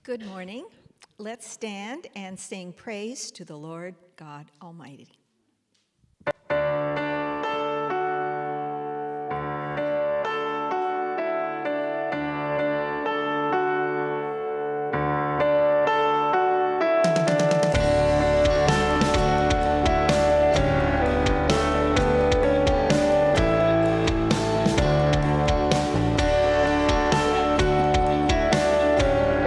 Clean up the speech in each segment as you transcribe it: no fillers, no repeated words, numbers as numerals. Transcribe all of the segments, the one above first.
Good morning. Let's stand and sing praise to the Lord God Almighty.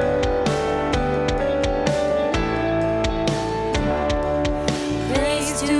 Praise to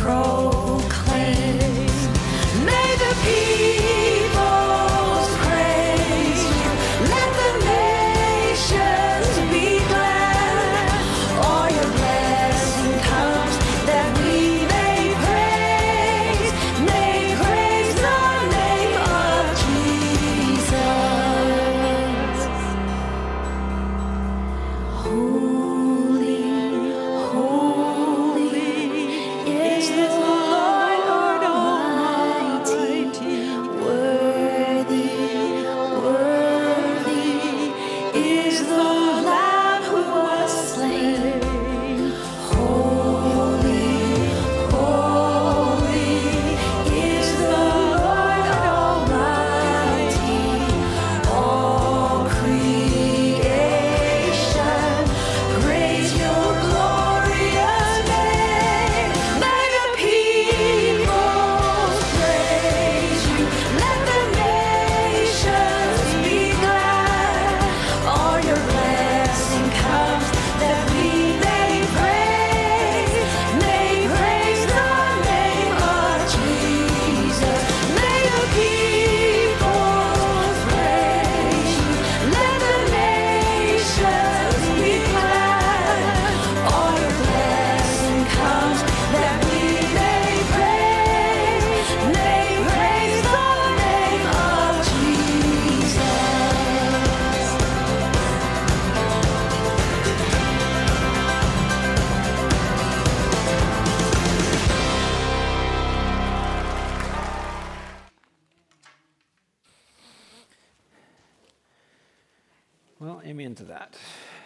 Well, amen to that.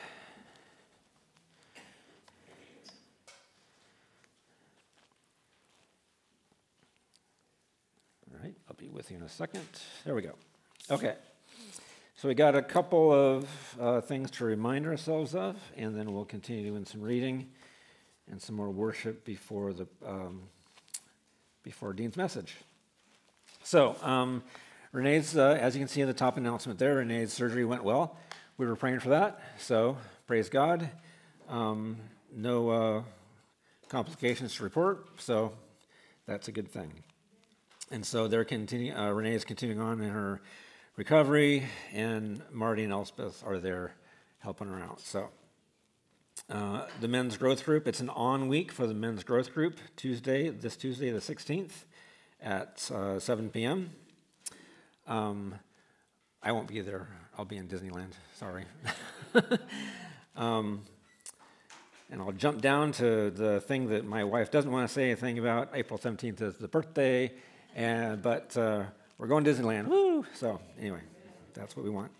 All right, I'll be with you in a second. There we go. Okay, so we got a couple of things to remind ourselves of, and then we'll continue doing some reading and some more worship before Dean's message. So, Renee's, as you can see in the top announcement there, Renee's surgery went well. We were praying for that, so praise God. No complications to report, so that's a good thing. And so Renee is continuing on in her recovery, and Marty and Elspeth are there helping her out. So the men's growth group, it's an on week for the men's growth group, this Tuesday the 16th at 7 p.m. I won't be there. I'll be in Disneyland. Sorry. And I'll jump down to the thing that my wife doesn't want to say anything about. April 17th is the birthday, but we're going to Disneyland. Woo! So anyway, that's what we want.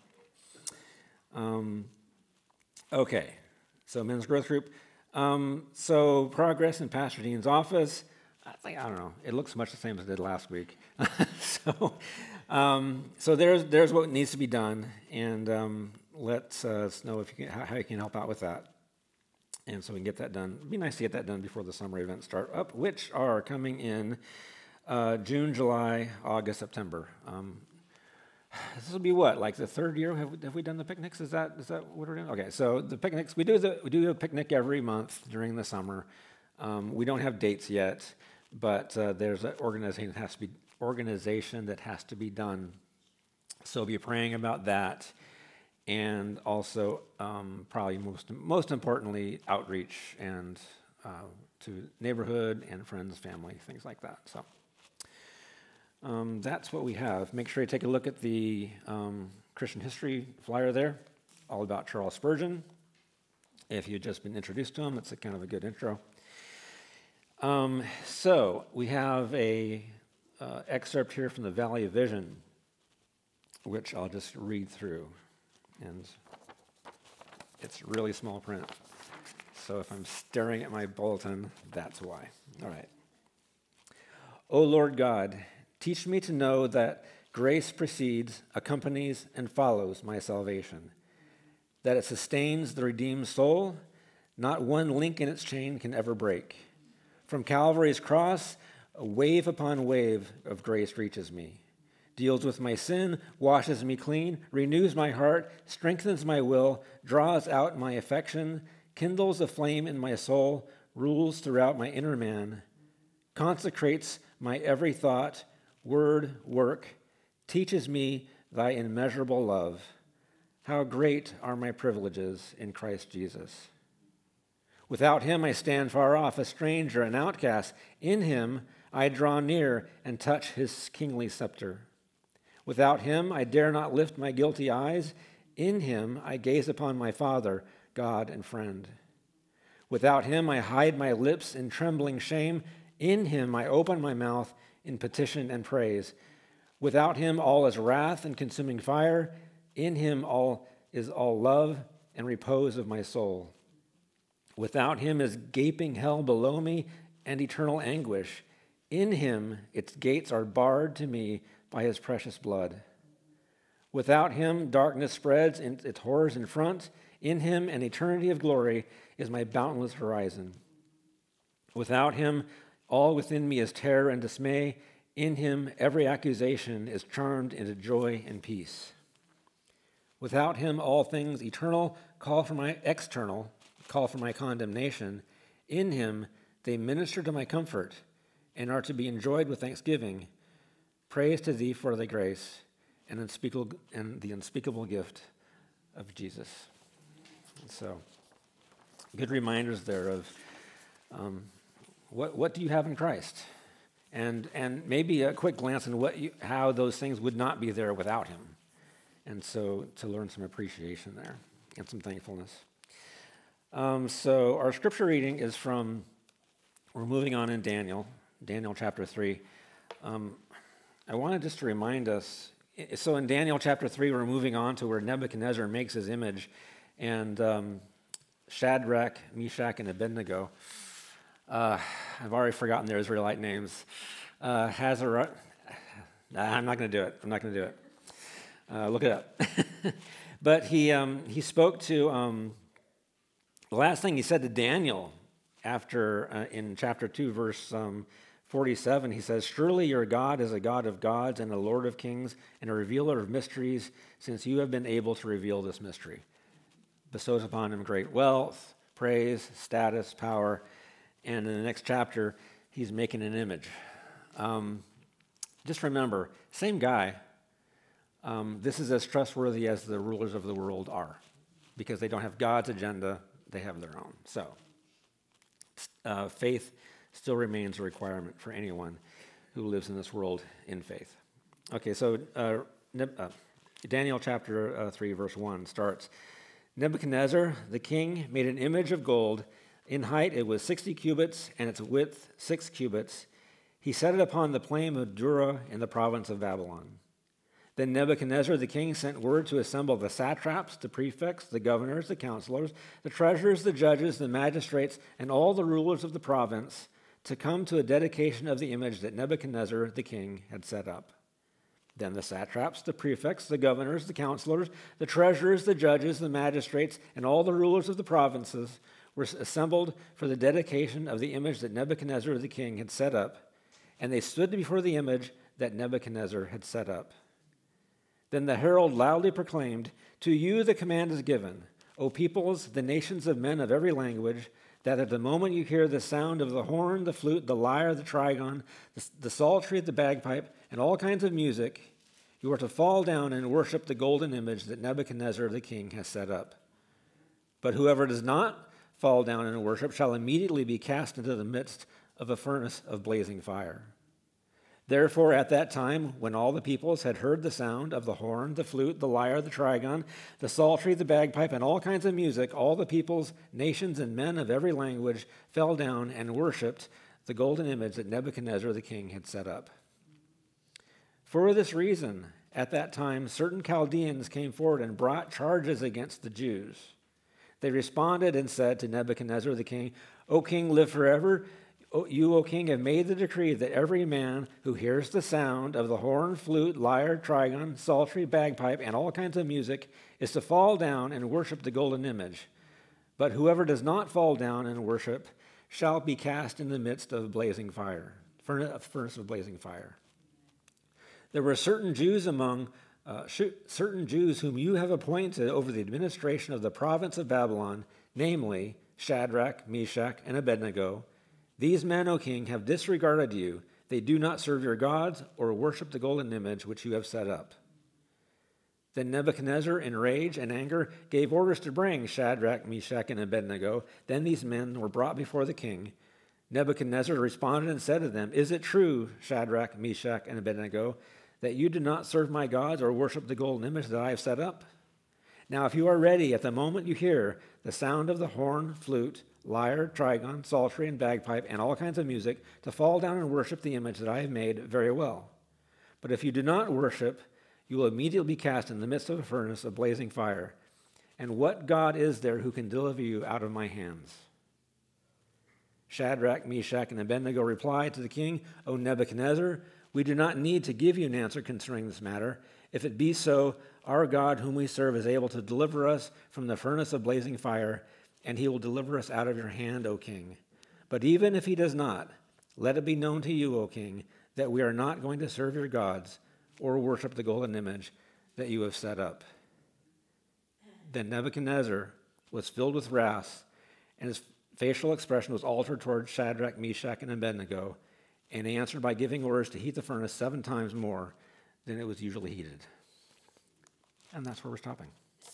Okay, so men's growth group. So progress in Pastor Dean's office. I don't know. It looks much the same as it did last week. So there's what needs to be done, and let us know how you can help out with that. And so we can get that done. It'd be nice to get that done before the summer events start up, which are coming in June, July, August, September. This will be what, like the third year? Have we done the picnics? Is that what we're doing? Okay, so the picnics, we do a picnic every month during the summer. We don't have dates yet, but there's an organization that has to be done. So be praying about that, and also probably most importantly, outreach and to neighborhood and friends, family, things like that. So that's what we have. Make sure you take a look at the Christian history flyer there, all about Charles Spurgeon. If you've just been introduced to him, it's a kind of a good intro. So we have a excerpt here from the Valley of Vision, which I'll just read through, and it's really small print. So if I'm staring at my bulletin, that's why. All right. O Lord God, teach me to know that grace precedes, accompanies, and follows my salvation, that it sustains the redeemed soul. Not one link in its chain can ever break. From Calvary's cross, a wave upon wave of grace reaches me, deals with my sin, washes me clean, renews my heart, strengthens my will, draws out my affection, kindles a flame in my soul, rules throughout my inner man, consecrates my every thought, word, work, teaches me thy immeasurable love. How great are my privileges in Christ Jesus. Without him I stand far off, a stranger, an outcast. In him I draw near and touch his kingly scepter. Without him I dare not lift my guilty eyes. In him I gaze upon my Father, God and friend. Without him I hide my lips in trembling shame. In him I open my mouth in petition and praise. Without him all is wrath and consuming fire. In him all is all love and repose of my soul. Without him is gaping hell below me and eternal anguish. In him its gates are barred to me by his precious blood. Without him darkness spreads its horrors in front. In him an eternity of glory is my boundless horizon. Without him all within me is terror and dismay. In him every accusation is charmed into joy and peace. Without him all things eternal call for my condemnation. In him they minister to my comfort and are to be enjoyed with thanksgiving. Praise to thee for thy grace and the unspeakable gift of Jesus. So, good reminders there of what do you have in Christ, and maybe a quick glance on how those things would not be there without him, and so to learn some appreciation there and some thankfulness. So our scripture reading is we're moving on in Daniel chapter 3. I wanted just to remind us, so in Daniel chapter 3, we're moving on to where Nebuchadnezzar makes his image, and Shadrach, Meshach, and Abednego, I've already forgotten their Israelite names, I'm not going to do it. Look it up. But he spoke to, the last thing he said to Daniel after, in chapter 2, verse 47, he says, "Surely your God is a God of gods and a Lord of kings and a revealer of mysteries, since you have been able to reveal this mystery. Bestows upon him great wealth, praise, status, power." And in the next chapter, he's making an image. Just remember, same guy. This is as trustworthy as the rulers of the world are, because they don't have God's agenda, they have their own. So, faith still remains a requirement for anyone who lives in this world in faith. Okay, so Daniel chapter 3, verse 1 starts, "Nebuchadnezzar, the king, made an image of gold. In height it was 60 cubits, and its width 6 cubits. He set it upon the plain of Dura in the province of Babylon. Then Nebuchadnezzar the king sent word to assemble the satraps, the prefects, the governors, the counselors, the treasurers, the judges, the magistrates, and all the rulers of the province to come to a dedication of the image that Nebuchadnezzar the king had set up. Then the satraps, the prefects, the governors, the counselors, the treasurers, the judges, the magistrates, and all the rulers of the provinces were assembled for the dedication of the image that Nebuchadnezzar the king had set up, and they stood before the image that Nebuchadnezzar had set up. Then the herald loudly proclaimed, 'To you the command is given, O peoples, the nations of men of every language, that at the moment you hear the sound of the horn, the flute, the lyre, the trigon, the psaltery, the bagpipe, and all kinds of music, you are to fall down and worship the golden image that Nebuchadnezzar the king has set up. But whoever does not fall down and worship shall immediately be cast into the midst of a furnace of blazing fire.' Therefore, at that time, when all the peoples had heard the sound of the horn, the flute, the lyre, the trigon, the psaltery, the bagpipe, and all kinds of music, all the peoples, nations, and men of every language fell down and worshipped the golden image that Nebuchadnezzar the king had set up. For this reason, at that time, certain Chaldeans came forward and brought charges against the Jews. They responded and said to Nebuchadnezzar the king, 'O king, live forever. You, O king, have made the decree that every man who hears the sound of the horn, flute, lyre, trigon, psaltery, bagpipe, and all kinds of music is to fall down and worship the golden image. But whoever does not fall down and worship shall be cast in the midst of blazing fire, a furnace of blazing fire. There were certain Jews whom you have appointed over the administration of the province of Babylon, namely Shadrach, Meshach, and Abednego. These men, O king, have disregarded you. They do not serve your gods or worship the golden image which you have set up." Then Nebuchadnezzar, in rage and anger, gave orders to bring Shadrach, Meshach, and Abednego. Then these men were brought before the king. Nebuchadnezzar responded and said to them, "Is it true, Shadrach, Meshach, and Abednego, that you do not serve my gods or worship the golden image that I have set up? Now, if you are ready at the moment you hear the sound of the horn, flute, lyre, trigon, psaltery, and bagpipe, and all kinds of music, to fall down and worship the image that I have made, very well. But if you do not worship, you will immediately be cast in the midst of a furnace of blazing fire. And what God is there who can deliver you out of my hands?" Shadrach, Meshach, and Abednego replied to the king, "O Nebuchadnezzar, we do not need to give you an answer concerning this matter. If it be so, our God whom we serve is able to deliver us from the furnace of blazing fire, and he will deliver us out of your hand, O king. But even if he does not, let it be known to you, O king, that we are not going to serve your gods or worship the golden image that you have set up." Then Nebuchadnezzar was filled with wrath, and his facial expression was altered toward Shadrach, Meshach, and Abednego, and he answered by giving orders to heat the furnace 7 times more than it was usually heated. And that's where we're stopping.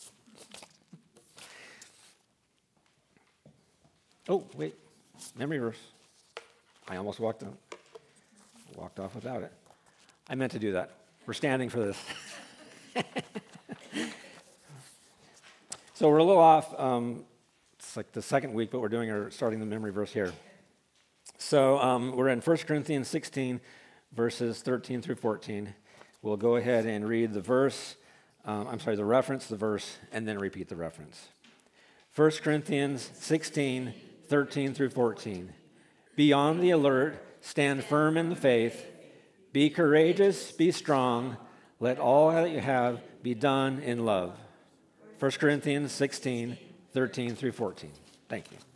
Oh, wait, memory verse. I almost walked off without it. I meant to do that. We're standing for this. So we're a little off. It's like the second week, but we're starting the memory verse here. So we're in 1 Corinthians 16, verses 13 through 14. We'll go ahead and read the reference, the verse, and then repeat the reference. 1 Corinthians 16, 13 through 14. "Be on the alert, stand firm in the faith. Be courageous, be strong. Let all that you have be done in love." 1 Corinthians 16, 13 through 14. Thank you.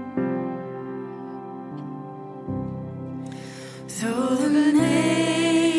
Though the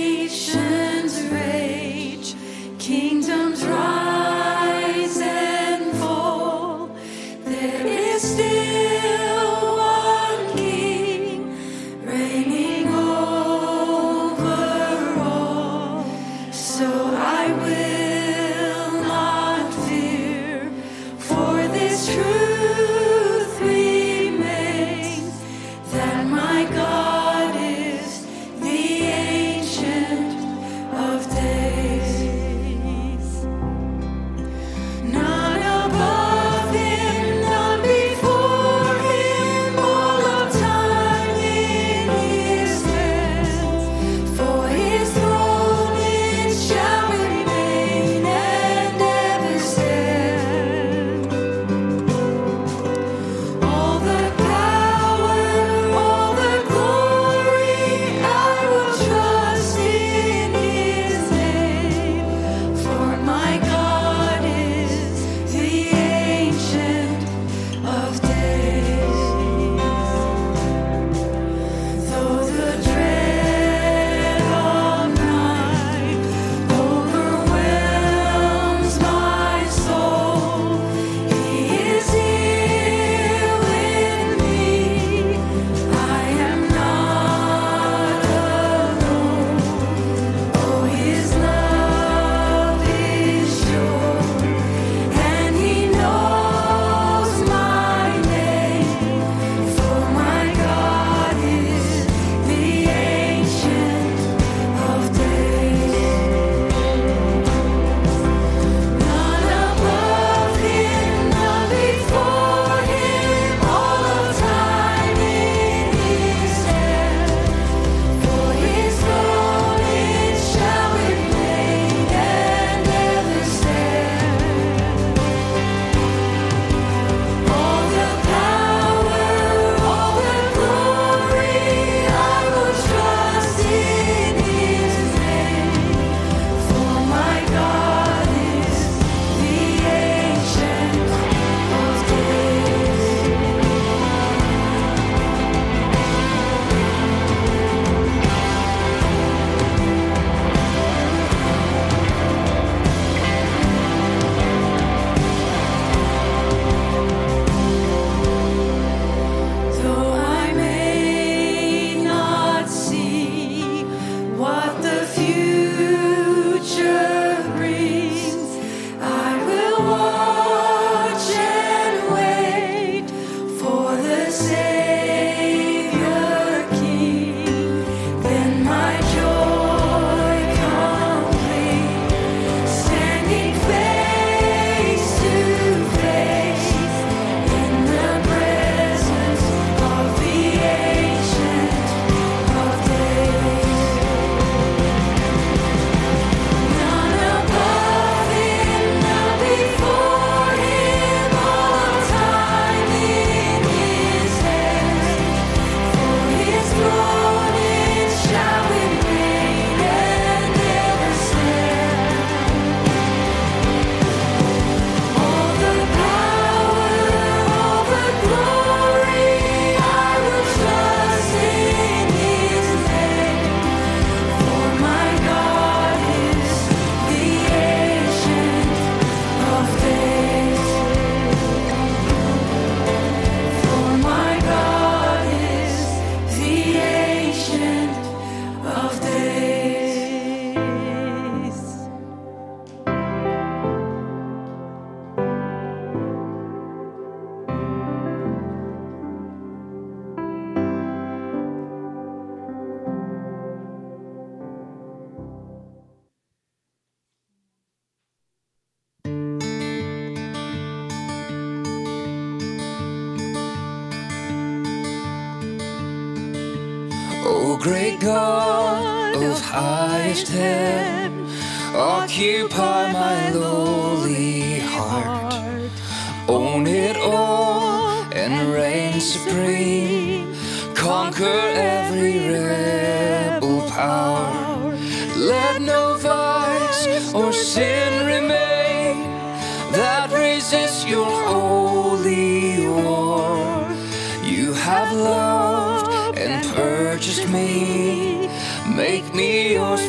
great God of highest heaven, occupy my lowly heart. Own it all and reign supreme. Conquer every rebel power. Let no vice or sin remain that resists your holy war. You have loved and purchased me. Make me yours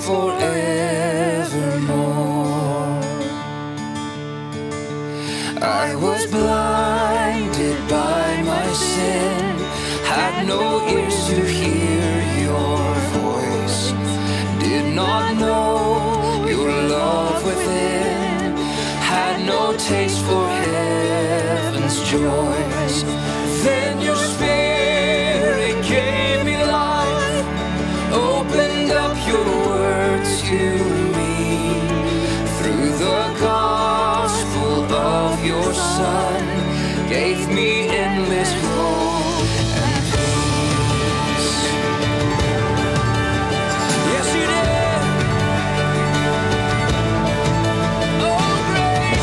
forevermore. I was blinded by my sin, had no ears to hear your voice, did not know your love within, had no taste for heaven's joys. Then your spirit gave me life, opened up your word to me through the gospel of your Son, gave me endless hope and peace. Yes, you did. Oh, great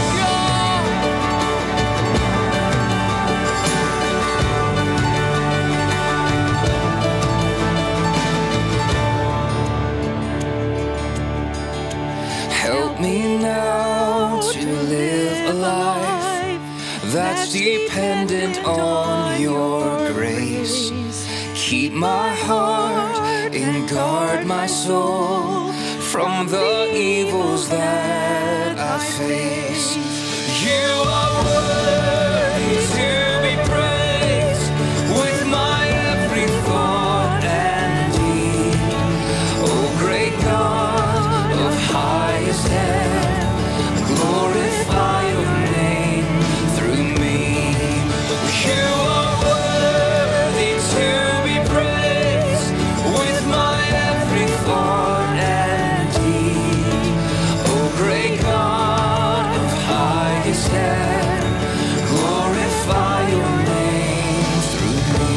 God. Help me now to live a life that's dependent on your grace. Keep my heart and guard my soul from the evils that I face. You are worthy to be praised with my every thought and deed. Oh, great God of highest heaven, glorify your name through me. You are worthy to be praised with my every thought and deed. Oh, great God of highest heaven, glorify your name through me.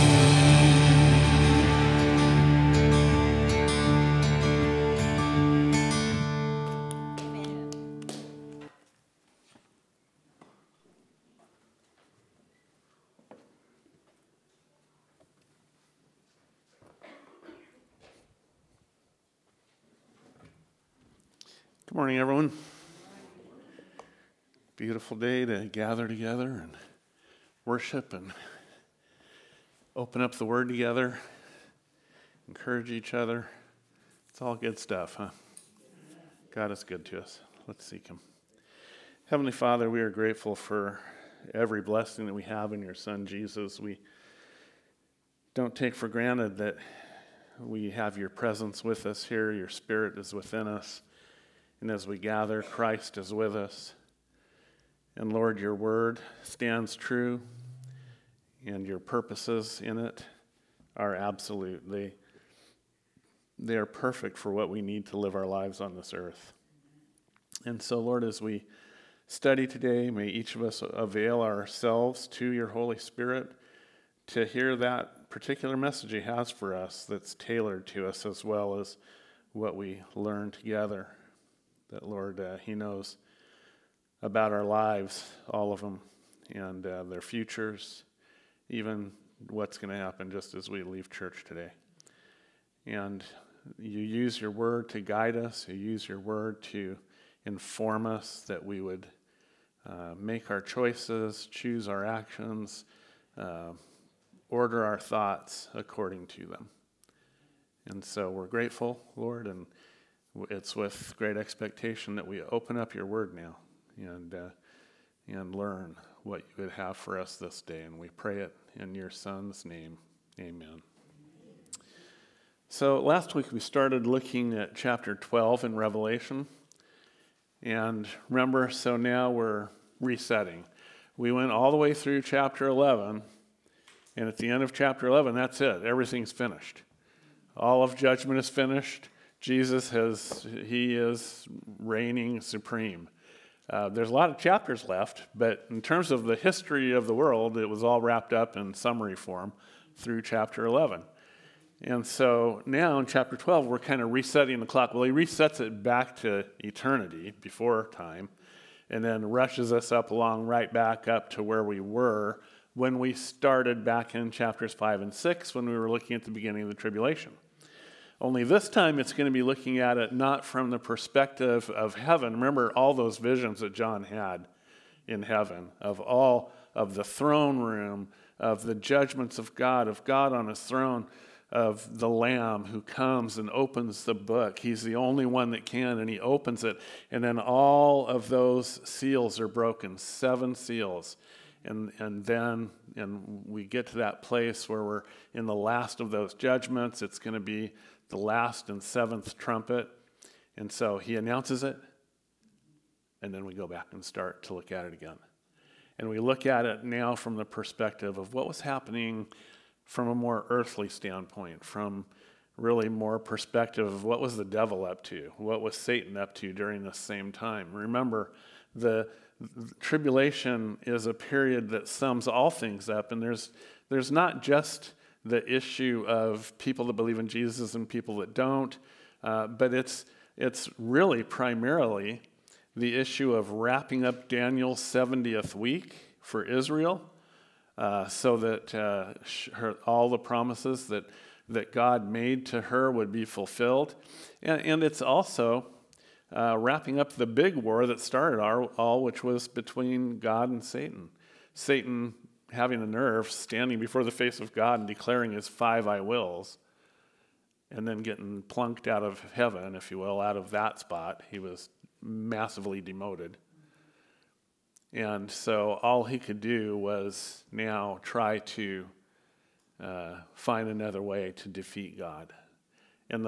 Good morning, everyone. Beautiful day to gather together and worship and open up the Word together, encourage each other. It's all good stuff, huh? God is good to us. Let's seek Him. Heavenly Father, we are grateful for every blessing that we have in your Son, Jesus. We don't take for granted that we have your presence with us here. Your Spirit is within us. And as we gather, Christ is with us. And Lord, your word stands true, and your purposes in it are absolute. They are perfect for what we need to live our lives on this earth. And so, Lord, as we study today, may each of us avail ourselves to your Holy Spirit to hear that particular message he has for us that's tailored to us, as well as what we learn together. That, Lord, he knows about our lives, all of them, and their futures, even what's going to happen just as we leave church today. And you use your word to guide us. You use your word to inform us that we would make our choices, choose our actions, order our thoughts according to them. And so we're grateful, Lord, and it's with great expectation that we open up your word now and learn what you would have for us this day. And we pray it in your Son's name. Amen. So last week we started looking at chapter 12 in Revelation. And remember, so now we're resetting. We went all the way through chapter 11. And at the end of chapter 11, that's it. Everything's finished. All of judgment is finished. Jesus he is reigning supreme. There's a lot of chapters left, but in terms of the history of the world, it was all wrapped up in summary form through chapter 11. And so now in chapter 12, we're kind of resetting the clock. Well, he resets it back to eternity, before time, and then rushes us up along right back up to where we were when we started back in chapters 5 and 6 when we were looking at the beginning of the tribulation. Only this time it's going to be looking at it not from the perspective of heaven. Remember all those visions that John had in heaven, of all of the throne room, of the judgments of God on his throne, of the Lamb who comes and opens the book. He's the only one that can, and he opens it. And then all of those seals are broken, 7 seals. And then we get to that place where we're in the last of those judgments. It's going to be the last and 7th trumpet. And so he announces it, and then we go back and start to look at it again. And we look at it now from the perspective of what was happening from a more earthly standpoint, from really more perspective of what was the devil up to, what was Satan up to during this same time. Remember, the tribulation is a period that sums all things up, and there's not just the issue of people that believe in Jesus and people that don't, but it's really primarily the issue of wrapping up Daniel's 70th week for Israel, so that all the promises that God made to her would be fulfilled. And it's also wrapping up the big war that started all, which was between God and Satan. Satan having the nerve, standing before the face of God and declaring his 5 I wills, and then getting plunked out of heaven, if you will, out of that spot. He was massively demoted. And so all he could do was now try to find another way to defeat God. And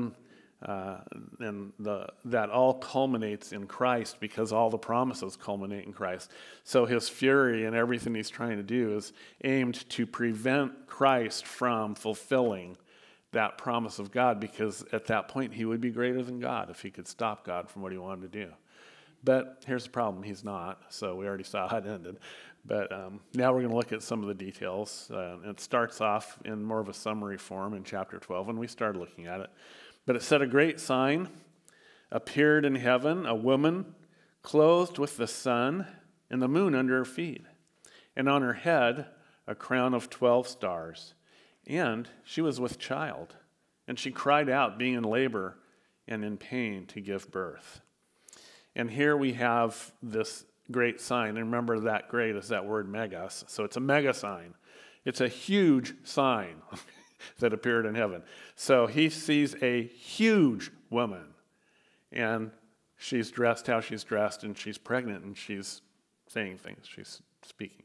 that all culminates in Christ, because all the promises culminate in Christ. So his fury and everything he's trying to do is aimed to prevent Christ from fulfilling that promise of God, because at that point he would be greater than God if he could stop God from what he wanted to do. But here's the problem, he's not, so we already saw how it ended. But now we're going to look at some of the details. It starts off in more of a summary form in chapter 12, and we started looking at it. But it said, a great sign appeared in heaven, a woman clothed with the sun and the moon under her feet, and on her head a crown of 12 stars. And she was with child, and she cried out, being in labor and in pain to give birth. And here we have this great sign. And remember, that great is that word megas. So it's a mega sign. It's a huge sign that appeared in heaven. So he sees a huge woman, and she's dressed how she's dressed, and she's pregnant, and she's saying things. She's speaking.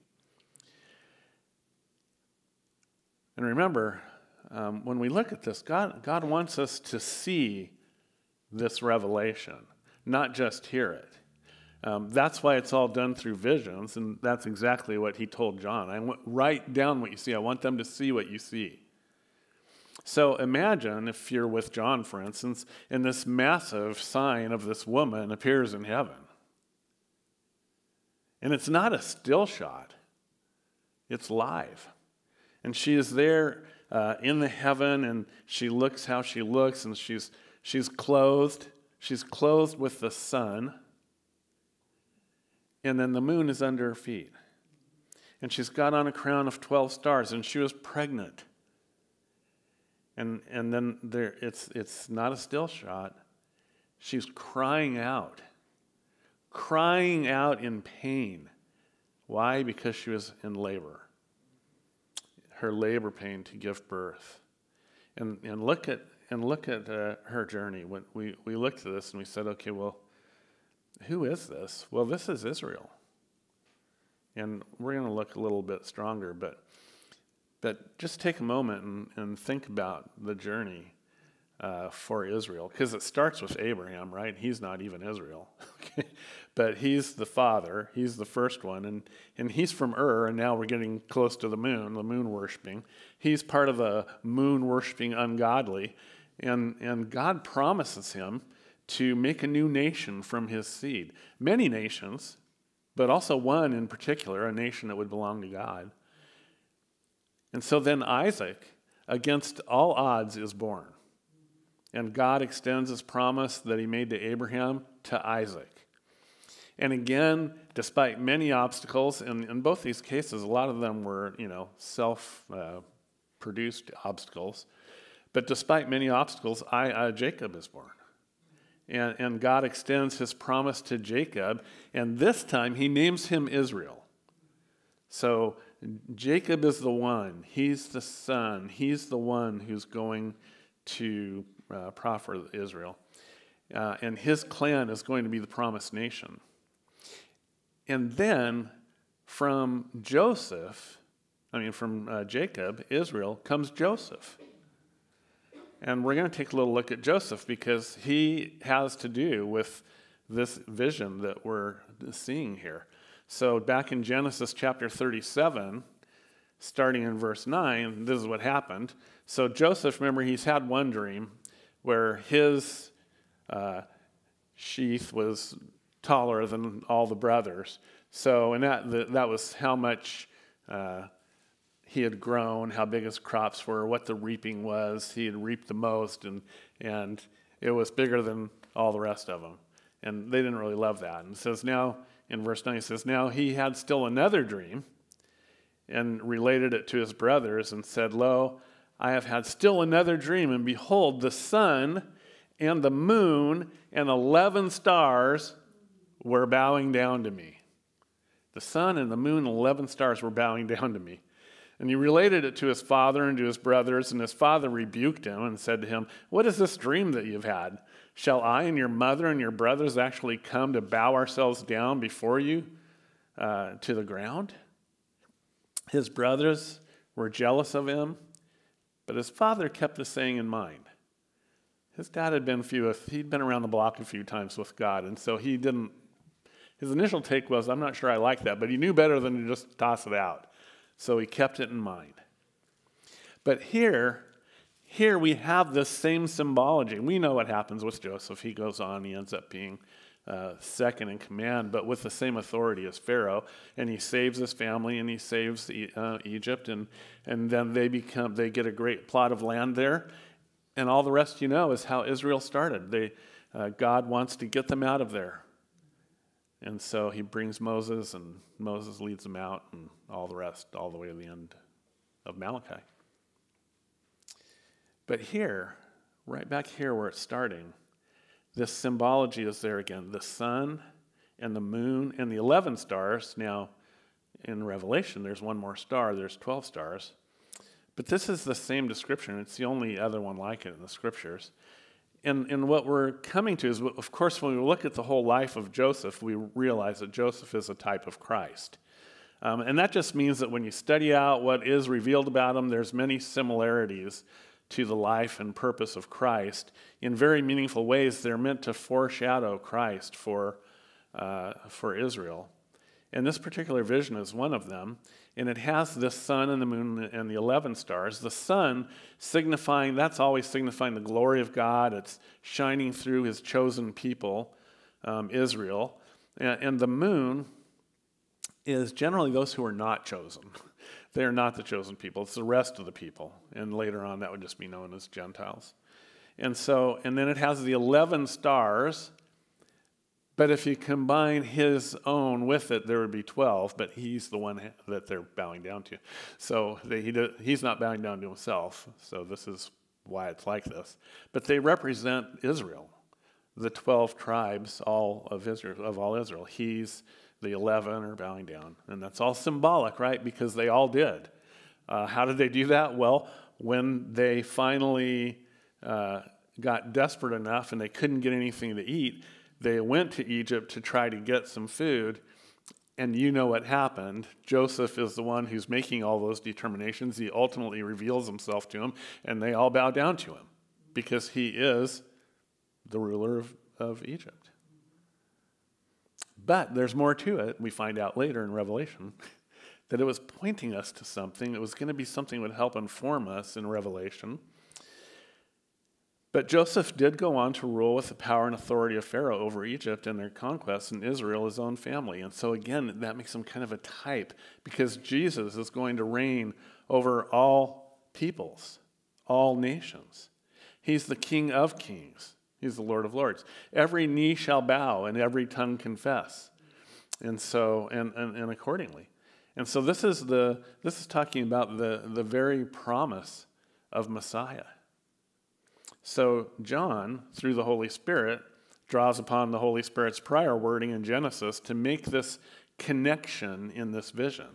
And remember, when we look at this, God wants us to see this revelation, not just hear it. That's why it's all done through visions, and that's exactly what he told John. Write down what you see. I want them to see what you see. So imagine if you're with John, for instance, and this massive sign of this woman appears in heaven. And it's not a still shot. It's live. And she is there in the heaven, and she looks how she looks, and she's clothed. She's clothed with the sun, and then the moon is under her feet. And she's got on a crown of 12 stars, and she was pregnant. And then it's not a still shot. She's crying out in pain. Why? Because she was in labor. Her labor pain to give birth. And look at her journey. When we looked at this and we said, okay, well, who is this? Well, this is Israel. And we're going to look a little bit stronger, but just take a moment and think about the journey for Israel, because it starts with Abraham, right? He's not even Israel, okay? But he's the father. He's the first one, and he's from Ur, and now we're getting close to the moon worshiping. He's part of the moon worshiping ungodly, and God promises him to make a new nation from his seed. Many nations, but also one in particular, a nation that would belong to God. And so then Isaac against all odds, is born. And God extends his promise that he made to Abraham to Isaac. And again, despite many obstacles, and in both these cases, a lot of them were, self-produced obstacles. But despite many obstacles, Jacob is born. And God extends his promise to Jacob, and this time he names him Israel. So Jacob is the one. He's the son. He's the one who's going to proffer Israel. And his clan is going to be the promised nation. And then from Jacob, Israel, comes Joseph. And we're going to take a little look at Joseph because he has to do with this vision that we're seeing here. So back in Genesis chapter 37, starting in verse 9, this is what happened. So Joseph, remember, he's had one dream where his sheath was taller than all the brothers. So, and that was how much he had grown, how big his crops were, what the reaping was. He had reaped the most, and it was bigger than all the rest of them. And they didn't really love that. And it says now, in verse 9, it says, now he had still another dream, and related it to his brothers, and said, lo, I have had still another dream, and behold, the sun and the moon and 11 stars were bowing down to me. The sun and the moon and 11 stars were bowing down to me. And he related it to his father and to his brothers, and his father rebuked him and said to him, what is this dream that you've had? Shall I and your mother and your brothers actually come to bow ourselves down before you to the ground? His brothers were jealous of him, but his father kept the saying in mind. His dad he'd been around the block a few times with God, and so his initial take was, I'm not sure I like that, but he knew better than to just toss it out. So he kept it in mind. But here we have this same symbology. We know what happens with Joseph. He goes on, he ends up being second in command, but with the same authority as Pharaoh, and he saves his family, and he saves Egypt, and then they get a great plot of land there, and all the rest is how Israel started. God wants to get them out of there. And so he brings Moses, and Moses leads them out, and all the rest, all the way to the end of Malachi. But here, right back here where it's starting, this symbology is there again. The sun and the moon and the 11 stars. Now, in Revelation, there's one more star. There's 12 stars. But this is the same description. It's the only other one like it in the scriptures. And what we're coming to is, of course, when we look at the whole life of Joseph, we realize that Joseph is a type of Christ. And that just means that when you study out what is revealed about him, there's many similarities to the life and purpose of Christ. In very meaningful ways, they're meant to foreshadow Christ for Israel. And this particular vision is one of them. And it has this sun and the moon and the 11 stars. The sun that's always signifying the glory of God. It's shining through his chosen people, Israel. And the moon is generally those who are not chosen. They are not the chosen people. It's the rest of the people. And later on, that would just be known as Gentiles. And then it has the 11 stars. But if you combine his own with it, there would be 12, but he's the one that they're bowing down to. So he's not bowing down to himself, so this is why it's like this. But they represent Israel, the 12 tribes, all of Israel. He's the 11 are bowing down, and that's all symbolic, right? Because they all did. How did they do that? Well, when they finally got desperate enough and they couldn't get anything to eat, they went to Egypt to try to get some food, and you know what happened. Joseph is the one who's making all those determinations. He ultimately reveals himself to them, and they all bow down to him because he is the ruler of Egypt. But there's more to it. We find out later in Revelation that it was pointing us to something. It was going to be something that would help inform us in Revelation. But Joseph did go on to rule with the power and authority of Pharaoh over Egypt and their conquests, and Israel, his own family. And so again, that makes him kind of a type, because Jesus is going to reign over all peoples. all nations. He's the King of kings. He's the Lord of lords. Every knee shall bow and every tongue confess. And so, and accordingly. And so this is talking about the very promise of Messiah. So John, through the Holy Spirit, draws upon the Holy Spirit's prior wording in Genesis to make this connection in this vision.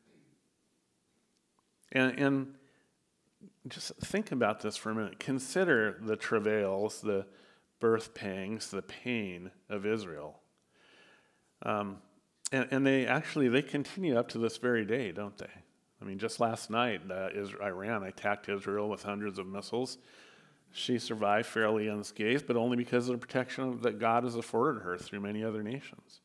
And just think about this for a minute. Consider the travails, the birth pangs, the pain of Israel. And they continue up to this very day, don't they? I mean, just last night, Iran attacked Israel with hundreds of missiles. She survived fairly unscathed, but only because of the protection that God has afforded her through many other nations.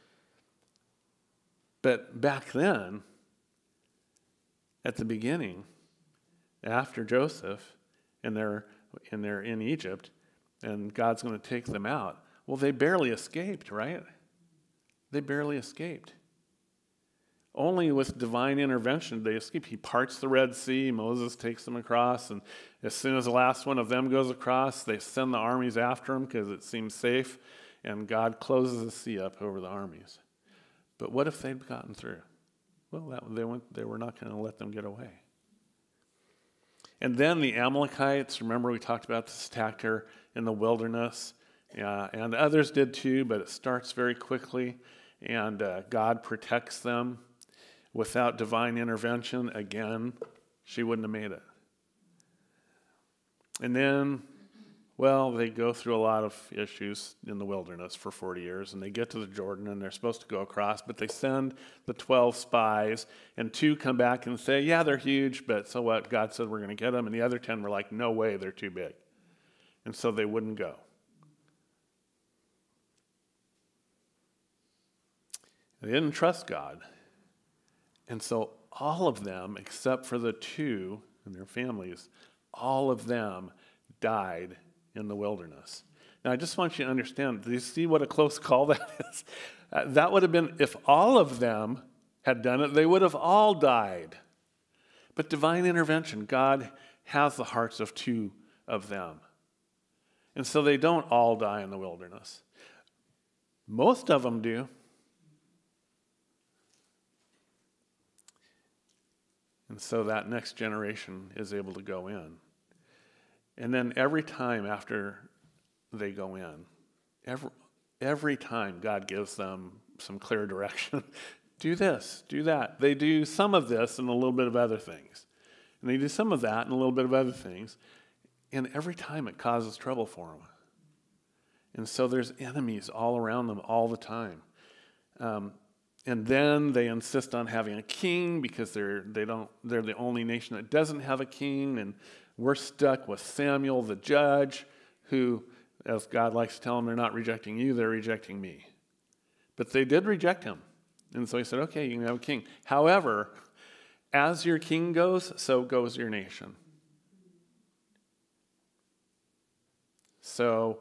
But back then, at the beginning, after Joseph, and they're in Egypt, and God's going to take them out, well, they barely escaped, right? They barely escaped. Only with divine intervention did they escape. He parts the Red Sea, Moses takes them across, and as soon as the last one of them goes across, they send the armies after him because it seems safe, and God closes the sea up over the armies. But what if they'd gotten through? Well, they were not going to let them get away. And then the Amalekites, remember we talked about this, attacked her in the wilderness, and others did too, but it starts very quickly, and God protects them. Without divine intervention, again, she wouldn't have made it. And then, well, they go through a lot of issues in the wilderness for 40 years, and they get to the Jordan, and they're supposed to go across, but they send the 12 spies, and 2 come back and say, yeah, they're huge, but so what? God said we're going to get them, and the other 10 were like, no way, they're too big. And so they wouldn't go. They didn't trust God. And so all of them, except for the 2 and their families, all of them died in the wilderness. Now, I just want you to understand, do you see what a close call that is? That would have been, if all of them had done it, they would have all died. But divine intervention, God has the hearts of 2 of them. And so they don't all die in the wilderness. Most of them do. And so that next generation is able to go in. And then every time after they go in, every time God gives them some clear direction. Do this, do that. They do some of this and a little bit of other things. And they do some of that and a little bit of other things. And every time it causes trouble for them. And so there's enemies all around them all the time. And then they insist on having a king because they're the only nation that doesn't have a king, and we're stuck with Samuel the judge, who, as God likes to tell them, they're not rejecting you, they're rejecting me. But they did reject him. And so he said, okay, you can have a king. However, as your king goes, so goes your nation. So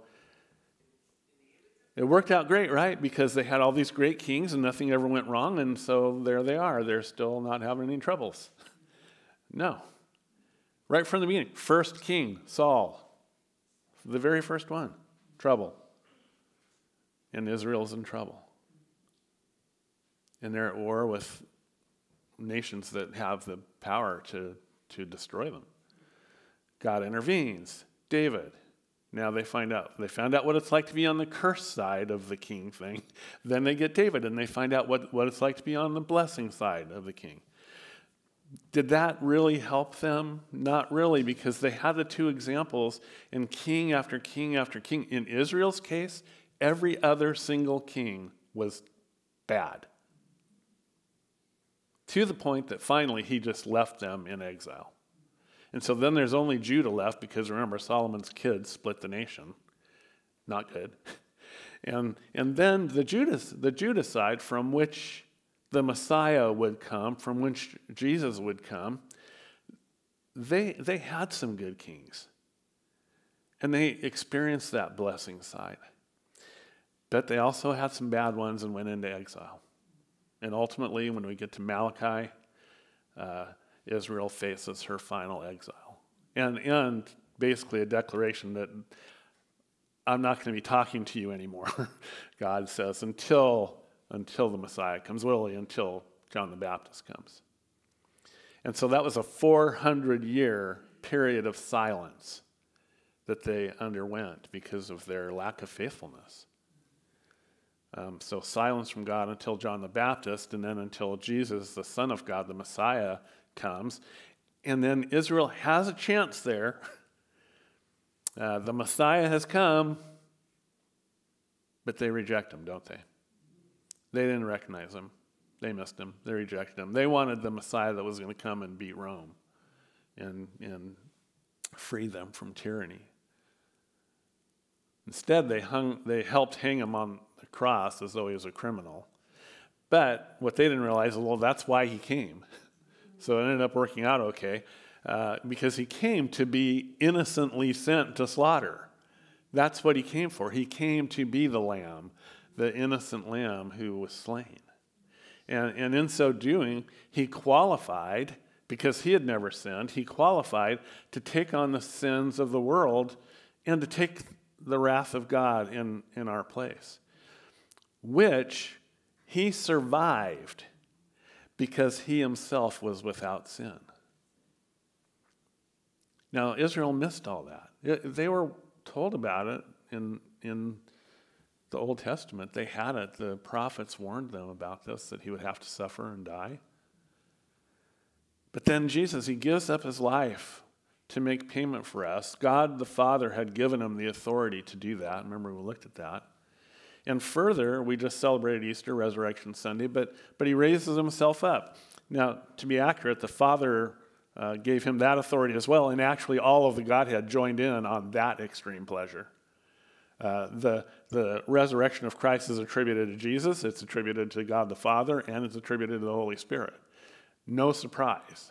it worked out great, right? Because they had all these great kings and nothing ever went wrong, and so there they are. They're still not having any troubles. No. Right from the beginning, first king, Saul, the very first one, trouble. And Israel's in trouble. And they're at war with nations that have the power to destroy them. God intervenes. David. Now they found out what it's like to be on the curse side of the king thing. Then they get David, and they find out what it's like to be on the blessing side of the king. Did that really help them? Not really, because they had the 2 examples, and king after king after king. In Israel's case, every other single king was bad. To the point that finally he just left them in exile. And so then there's only Judah left, because remember, Solomon's kids split the nation. Not good. And then the Judah side, from which the Messiah would come, from which Jesus would come, they had some good kings. And they experienced that blessing side. But they also had some bad ones and went into exile. And ultimately, when we get to Malachi, Israel faces her final exile. and basically a declaration that I'm not going to be talking to you anymore, God says, until the Messiah comes, literally until John the Baptist comes. And so that was a 400-year period of silence that they underwent because of their lack of faithfulness. So silence from God until John the Baptist, and then until Jesus, the Son of God, the Messiah, comes. And then Israel has a chance there. The Messiah has come, but they reject him, don't they? They didn't recognize him. They missed him. They rejected him. They wanted the Messiah that was going to come and beat Rome and free them from tyranny. Instead, they helped hang him on the cross as though he was a criminal. But what they didn't realize is, well, that's why he came. So it ended up working out okay, because he came to be innocently sent to slaughter. That's what he came for. He came to be the lamb, the innocent lamb who was slain. And in so doing, he qualified, because he had never sinned, he qualified to take on the sins of the world and to take the wrath of God in our place, which he survived because he himself was without sin. Now, Israel missed all that. They were told about it in the Old Testament. They had it. The prophets warned them about this, that he would have to suffer and die. But then Jesus, he gives up his life to make payment for us. God the Father had given him the authority to do that. Remember, we looked at that. And further, we just celebrated Easter, Resurrection Sunday, but he raises himself up. Now, to be accurate, the Father gave him that authority as well, and actually all of the Godhead joined in on that extreme pleasure. The resurrection of Christ is attributed to Jesus, it's attributed to God the Father, and it's attributed to the Holy Spirit. No surprise.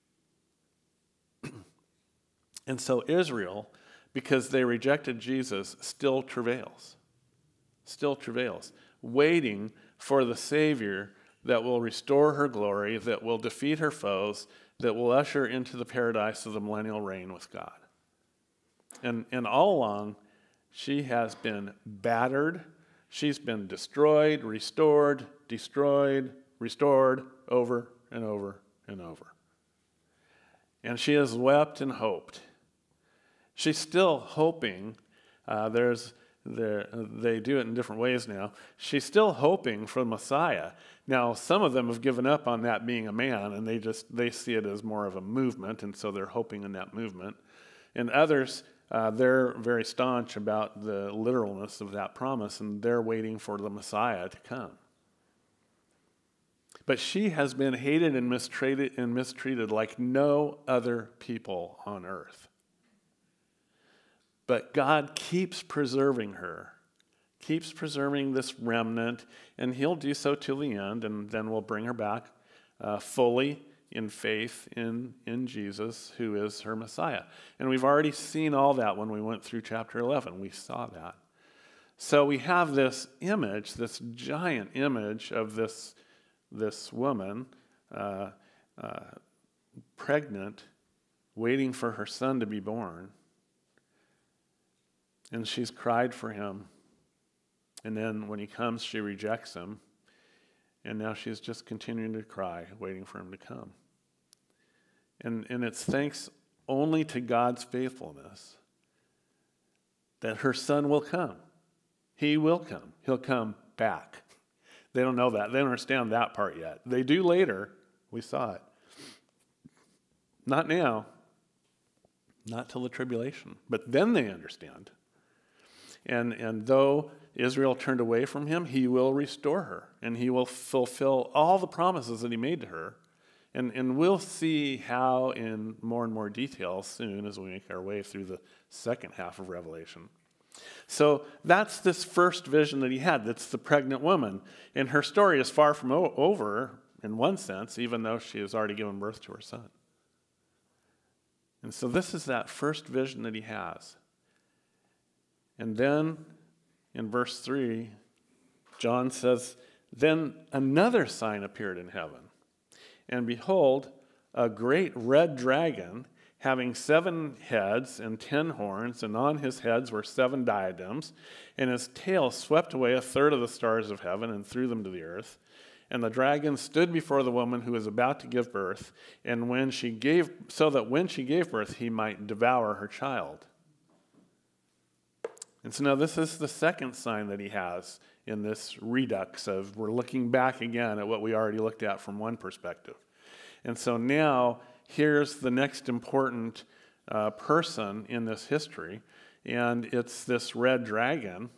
And so Israel, because they rejected Jesus, still travails, waiting for the Savior that will restore her glory, that will defeat her foes, that will usher into the paradise of the millennial reign with God. And all along, she has been battered, she's been destroyed, restored, destroyed, restored, over and over and over. And she has wept and hoped. She's still hoping. They do it in different ways now. She's still hoping for the Messiah. Now, some of them have given up on that being a man, and they see it as more of a movement, and so they're hoping in that movement. And others, they're very staunch about the literalness of that promise, and they're waiting for the Messiah to come. But she has been hated and mistreated like no other people on earth. But God keeps preserving her, keeps preserving this remnant, and he'll do so till the end, and then we'll bring her back fully in faith in Jesus, who is her Messiah. And we've already seen all that when we went through chapter 11. We saw that. So we have this image, this giant image of this woman, pregnant, waiting for her son to be born. And she's cried for him. And then when he comes, she rejects him. And now she's just continuing to cry, waiting for him to come. And it's thanks only to God's faithfulness that her son will come. He will come. He'll come back. They don't know that. They don't understand that part yet. They do later. We saw it. Not now. Not till the tribulation. But then they understand. And though Israel turned away from him, he will restore her. And he will fulfill all the promises that he made to her. And we'll see how in more and more detail soon as we make our way through the second half of Revelation. So that's this first vision that he had. That's the pregnant woman. And her story is far from over in one sense, even though she has already given birth to her son. And so this is that first vision that he has. And then in verse 3, John says, "Then another sign appeared in heaven. And behold, a great red dragon, having 7 heads and 10 horns, and on his heads were 7 diadems, and his tail swept away 1/3 of the stars of heaven and threw them to the earth. And the dragon stood before the woman who was about to give birth, and so that when she gave birth, he might devour her child. And so now this is the second sign that he has in this redux of we're looking back again at what we already looked at from one perspective. And so now here's the next important person in this history, and it's this red dragon.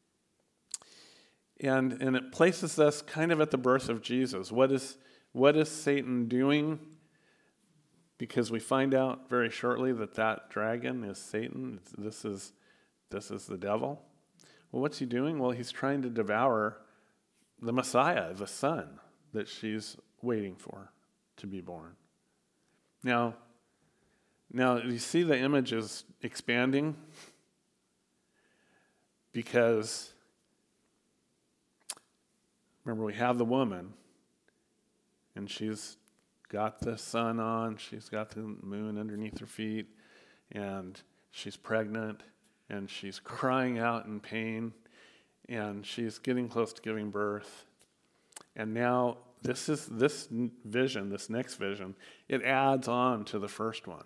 And it places us kind of at the birth of Jesus. What is Satan doing? Because we find out very shortly that dragon is Satan. This is the devil. Well, what's he doing? Well, he's trying to devour the Messiah, the Son that she's waiting for to be born. Now you see the image is expanding because remember, we have the woman, and she's got the sun on, she's got the moon underneath her feet, and she's pregnant, and she's crying out in pain, and she's getting close to giving birth. And now this next vision, it adds on to the first one.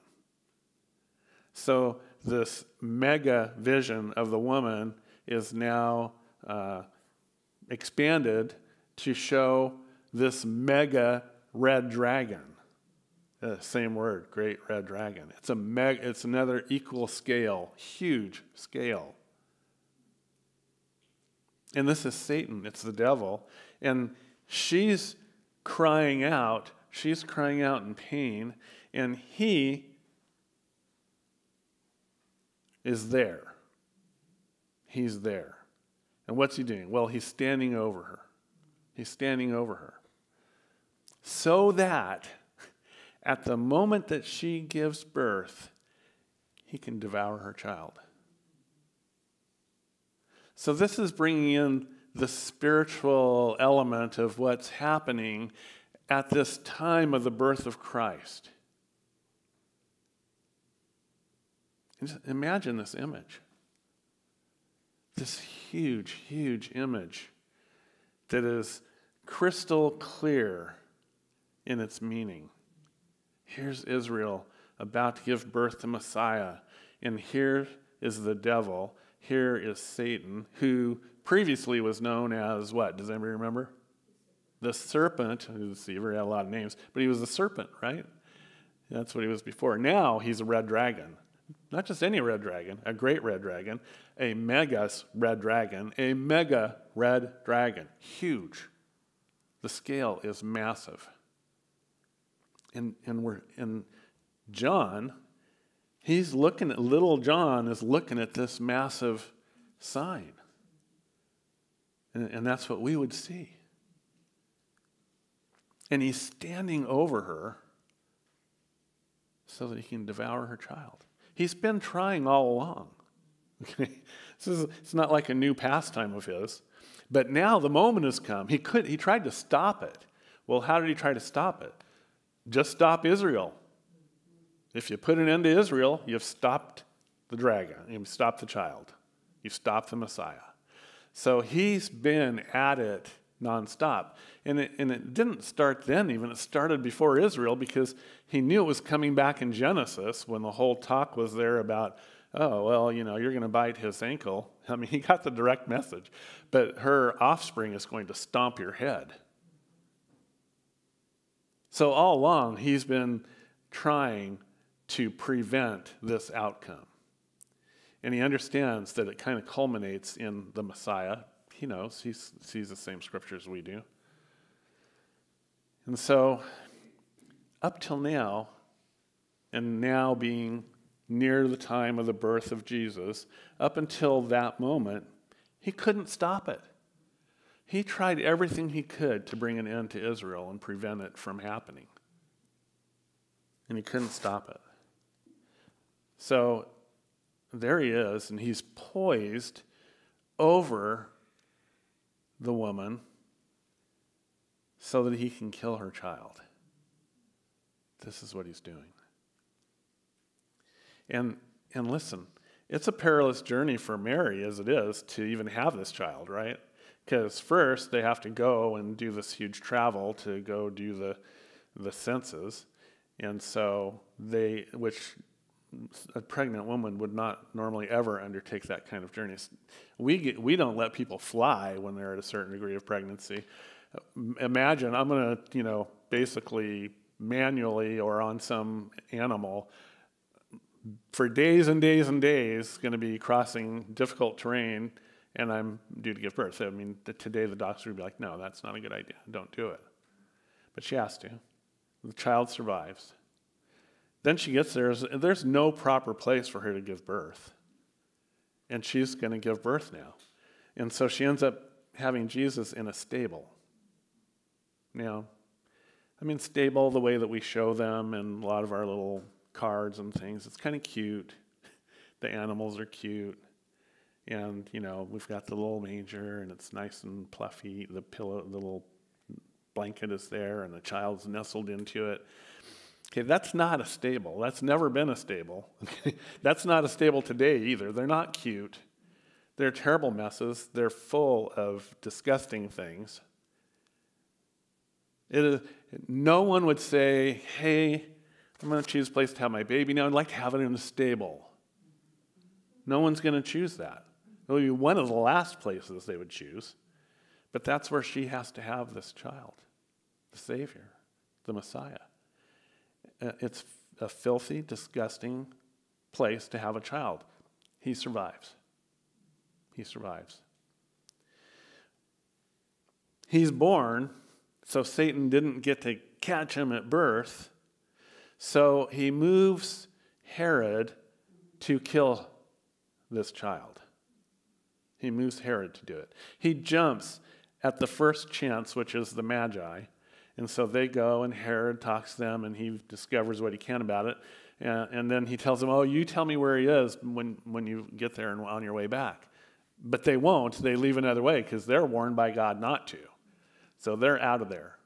So this mega vision of the woman is now expanded to show this mega red dragon. Same word, great red dragon. It's another equal scale, huge scale. And this is Satan, it's the devil. And she's crying out in pain, and he is there. He's there. And what's he doing? Well, he's standing over her. So that at the moment that she gives birth, he can devour her child. So this is bringing in the spiritual element of what's happening at this time of the birth of Christ. And just imagine this image. This huge, huge image that is crystal clear in its meaning. Here's Israel about to give birth to Messiah, and here is the devil, here is Satan, who previously was known as what? Does anybody remember? The serpent, the deceiver, he had a lot of names, but he was the serpent, right? That's what he was before. Now he's a red dragon. Not just any red dragon, a great red dragon, a mega red dragon, huge. The scale is massive. And John, little John is looking at this massive sign. And that's what we would see. And he's standing over her so that he can devour her child. He's been trying all along. Okay? It's not like a new pastime of his. But now the moment has come. He tried to stop it. Well, how did he try to stop it? Just stop Israel. If you put an end to Israel, you've stopped the dragon. You've stopped the child. You've stopped the Messiah. So he's been at it nonstop. And it didn't start then even. It started before Israel because he knew it was coming back in Genesis when the whole talk was there about, oh, well, you're going to bite his ankle. I mean, he got the direct message. But her offspring is going to stomp your head. So all along, he's been trying to prevent this outcome. And he understands that it kind of culminates in the Messiah. He knows. He sees the same scriptures we do. And so, up till now, and now being near the time of the birth of Jesus, up until that moment, he couldn't stop it. He tried everything he could to bring an end to Israel and prevent it from happening. And he couldn't stop it. So there he is, and he's poised over the woman so that he can kill her child. This is what he's doing. And listen, it's a perilous journey for Mary as it is to even have this child, right? Because first they have to go and do this huge travel to go do the census. And so which a pregnant woman would not normally ever undertake that kind of journey. We don't let people fly when they're at a certain degree of pregnancy. Imagine I'm going to, basically manually or on some animal for days and days and days, going to be crossing difficult terrain, and I'm due to give birth. I mean, today the doctor would be like, no, that's not a good idea. Don't do it. But she has to. The child survives. Then she gets there. There's no proper place for her to give birth. And she's going to give birth now. And so she ends up having Jesus in a stable. Now, stable the way that we show them in a lot of our little cards and things. It's kind of cute. The animals are cute. And, we've got the little manger, and it's nice and fluffy. The pillow, the little blanket is there, and the child's nestled into it. Okay, that's not a stable. That's never been a stable. That's not a stable today either. They're not cute. They're terrible messes. They're full of disgusting things. No one would say, hey, I'm going to choose a place to have my baby now. I'd like to have it in a stable. No one's going to choose that. It would be one of the last places they would choose. But that's where she has to have this child, the Savior, the Messiah. It's a filthy, disgusting place to have a child. He survives. He survives. He's born, so Satan didn't get to catch him at birth. So he moves Herod to kill this child. He moves Herod to do it. He jumps at the first chance, which is the Magi. And so they go, and Herod talks to them, and he discovers what he can about it. And then he tells them, oh, you tell me where he is when you get there and on your way back. But they won't. They leave another way because they're warned by God not to. So they're out of there.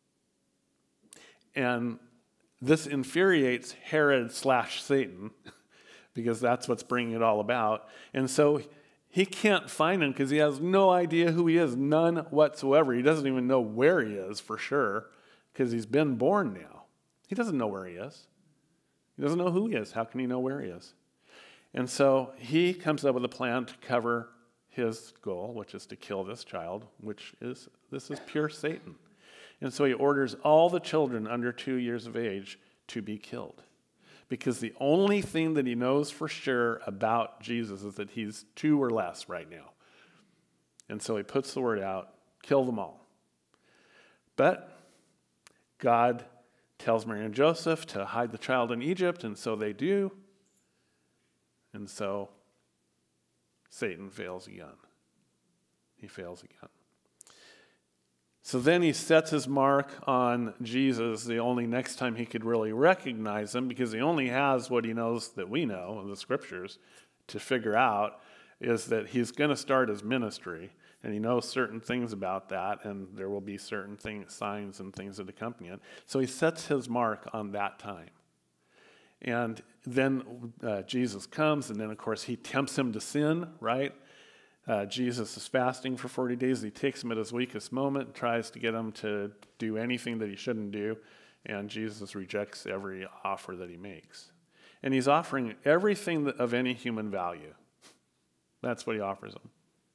And this infuriates Herod/Satan because that's what's bringing it all about. And so he can't find him because he has no idea who he is, none whatsoever. He doesn't even know where he is for sure because he's been born now. He doesn't know where he is. He doesn't know who he is. How can he know where he is? And so he comes up with a plan to cover his goal, which is to kill this child, this is pure Satan. And so he orders all the children under 2 years of age to be killed. Because the only thing that he knows for sure about Jesus is that he's 2 or less right now. And so he puts the word out, kill them all. But God tells Mary and Joseph to hide the child in Egypt, and so they do. And so Satan fails again. He fails again. So then he sets his mark on Jesus the only next time he could really recognize him, because he only has what he knows that we know in the scriptures to figure out, is that he's going to start his ministry, and he knows certain things about that, and there will be certain things, signs and things that accompany it. So he sets his mark on that time. And then Jesus comes, and then, of course, he tempts him to sin, right? Jesus is fasting for 40 days. He takes him at his weakest moment, tries to get him to do anything that he shouldn't do, and Jesus rejects every offer that he makes. And he's offering everything of any human value. That's what he offers him.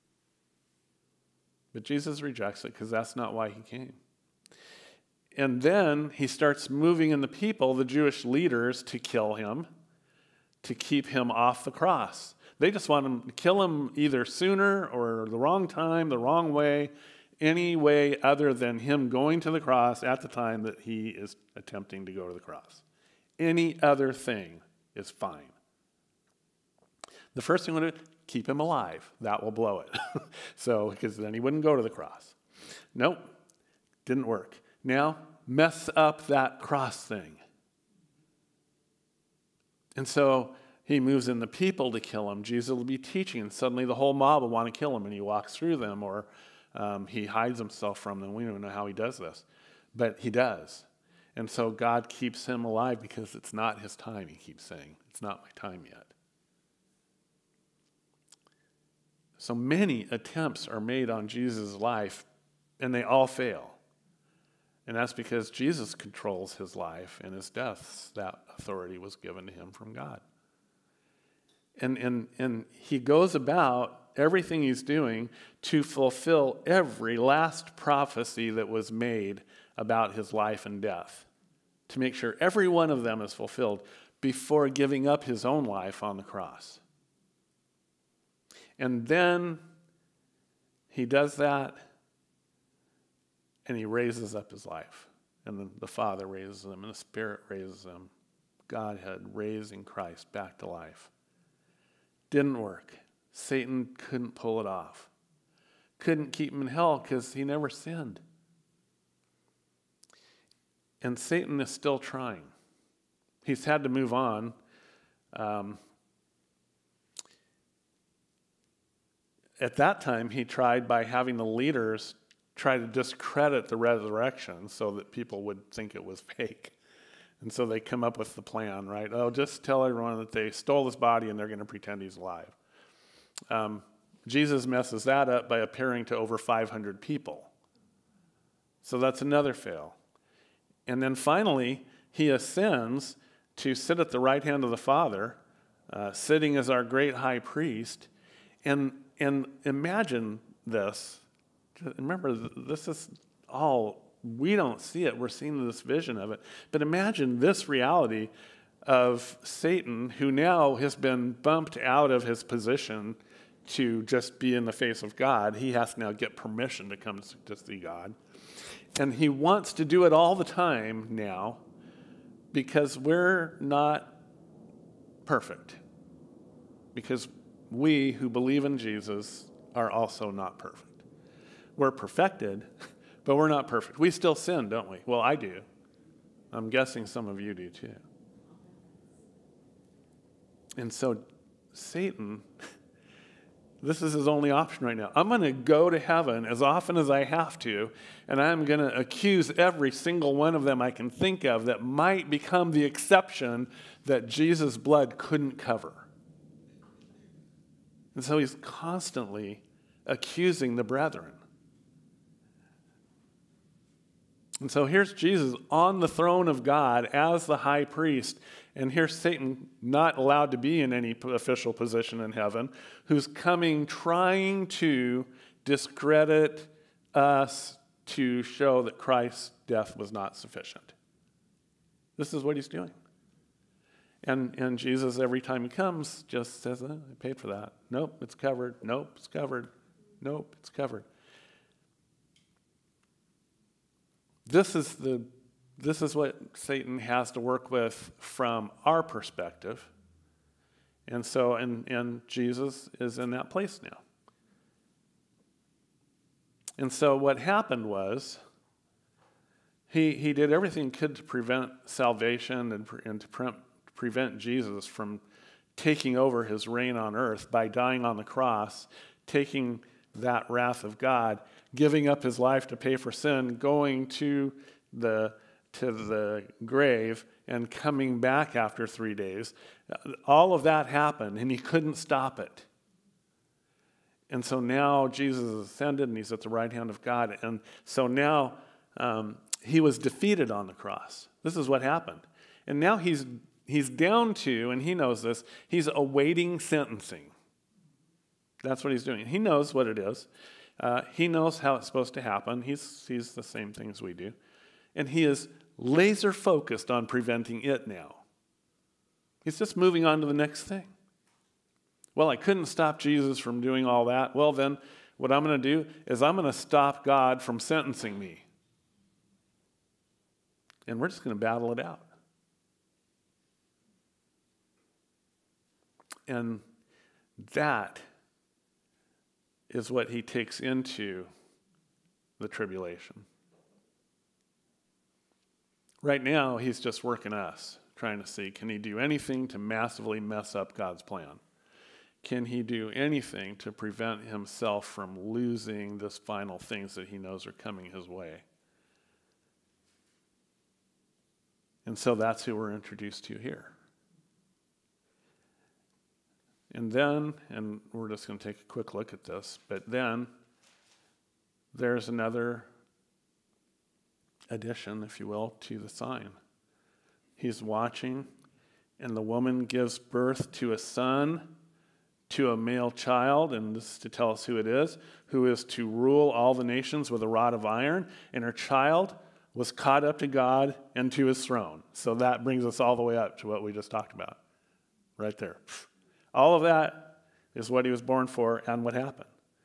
But Jesus rejects it because that's not why he came. And then he starts moving in the people, the Jewish leaders, to kill him, to keep him off the cross. They just want him to kill him either sooner or the wrong time, the wrong way, any way other than him going to the cross at the time that he is attempting to go to the cross. Any other thing is fine. The first thing we want to do, keep him alive. That will blow it. So, because then he wouldn't go to the cross. Nope, didn't work. Now, mess up that cross thing. And so he moves in the people to kill him. Jesus will be teaching, and suddenly the whole mob will want to kill him, and he walks through them, or he hides himself from them. We don't know how he does this, but he does. And so God keeps him alive because it's not his time, he keeps saying. It's not my time yet. So many attempts are made on Jesus' life, and they all fail. And that's because Jesus controls his life and his death. That authority was given to him from God. And he goes about everything he's doing to fulfill every last prophecy that was made about his life and death, to make sure every one of them is fulfilled before giving up his own life on the cross. And then he does that, and he raises up his life. And the Father raises him, and the Spirit raises him. Godhead raising Christ back to life. Didn't work. Satan couldn't pull it off. Couldn't keep him in hell because he never sinned. And Satan is still trying. He's had to move on. At that time, he tried by having the leaders try to discredit the resurrection so that people would think it was fake. And so they come up with the plan, right? Oh, just tell everyone that they stole his body and they're going to pretend he's alive. Jesus messes that up by appearing to over 500 people. So that's another fail. And then finally, he ascends to sit at the right hand of the Father, sitting as our great high priest. And imagine this. Remember, this is all, we don't see it. We're seeing this vision of it. But imagine this reality of Satan, who now has been bumped out of his position to just be in the face of God. He has to now get permission to come to see God. And he wants to do it all the time now because we're not perfect. Because we who believe in Jesus are also not perfect. We're perfected, but we're not perfect. We still sin, don't we? Well, I do. I'm guessing some of you do too. And so Satan, this is his only option right now. I'm going to go to heaven as often as I have to, and I'm going to accuse every single one of them I can think of that might become the exception that Jesus' blood couldn't cover. And so he's constantly accusing the brethren. And so here's Jesus on the throne of God as the high priest, and here's Satan not allowed to be in any official position in heaven, who's coming trying to discredit us to show that Christ's death was not sufficient. This is what he's doing. And Jesus, every time he comes, just says, I paid for that. Nope, it's covered. Nope, it's covered. Nope, it's covered. This is what Satan has to work with from our perspective. And so, and Jesus is in that place now. And so what happened was, he did everything he could to prevent salvation and to prevent Jesus from taking over his reign on earth by dying on the cross, taking that wrath of God, giving up his life to pay for sin, going to the grave, and coming back after 3 days. All of that happened, and he couldn't stop it. And so now Jesus is ascended, and he's at the right hand of God. And so now he was defeated on the cross. This is what happened. And now he's down to, and he knows this, he's awaiting sentencing. That's what he's doing. He knows what it is. He knows how it's supposed to happen. He sees the same things we do. And he is laser focused on preventing it now. He's just moving on to the next thing. Well, I couldn't stop Jesus from doing all that. Well, then what I'm going to do is I'm going to stop God from sentencing me. And we're just going to battle it out. And that is what he takes into the tribulation. Right now, he's just working us, trying to see, can he do anything to massively mess up God's plan? Can he do anything to prevent himself from losing this final things that he knows are coming his way? And so that's who we're introduced to here. And then, and we're just going to take a quick look at this, but then there's another addition, if you will, to the sign. He's watching, and the woman gives birth to a son, to a male child, and this is to tell us who it is, who is to rule all the nations with a rod of iron, and her child was caught up to God and to his throne. So that brings us all the way up to what we just talked about, right there. All of that is what he was born for and what happened.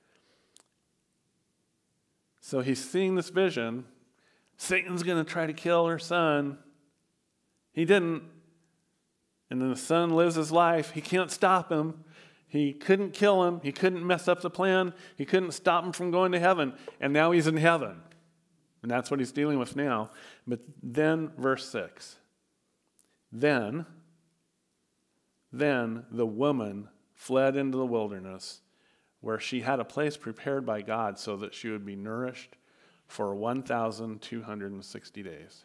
So he's seeing this vision. Satan's going to try to kill her son. He didn't. And then the son lives his life. He can't stop him. He couldn't kill him. He couldn't mess up the plan. He couldn't stop him from going to heaven. And now he's in heaven. And that's what he's dealing with now. But then, verse 6. Then the woman fled into the wilderness, where she had a place prepared by God so that she would be nourished for 1,260 days.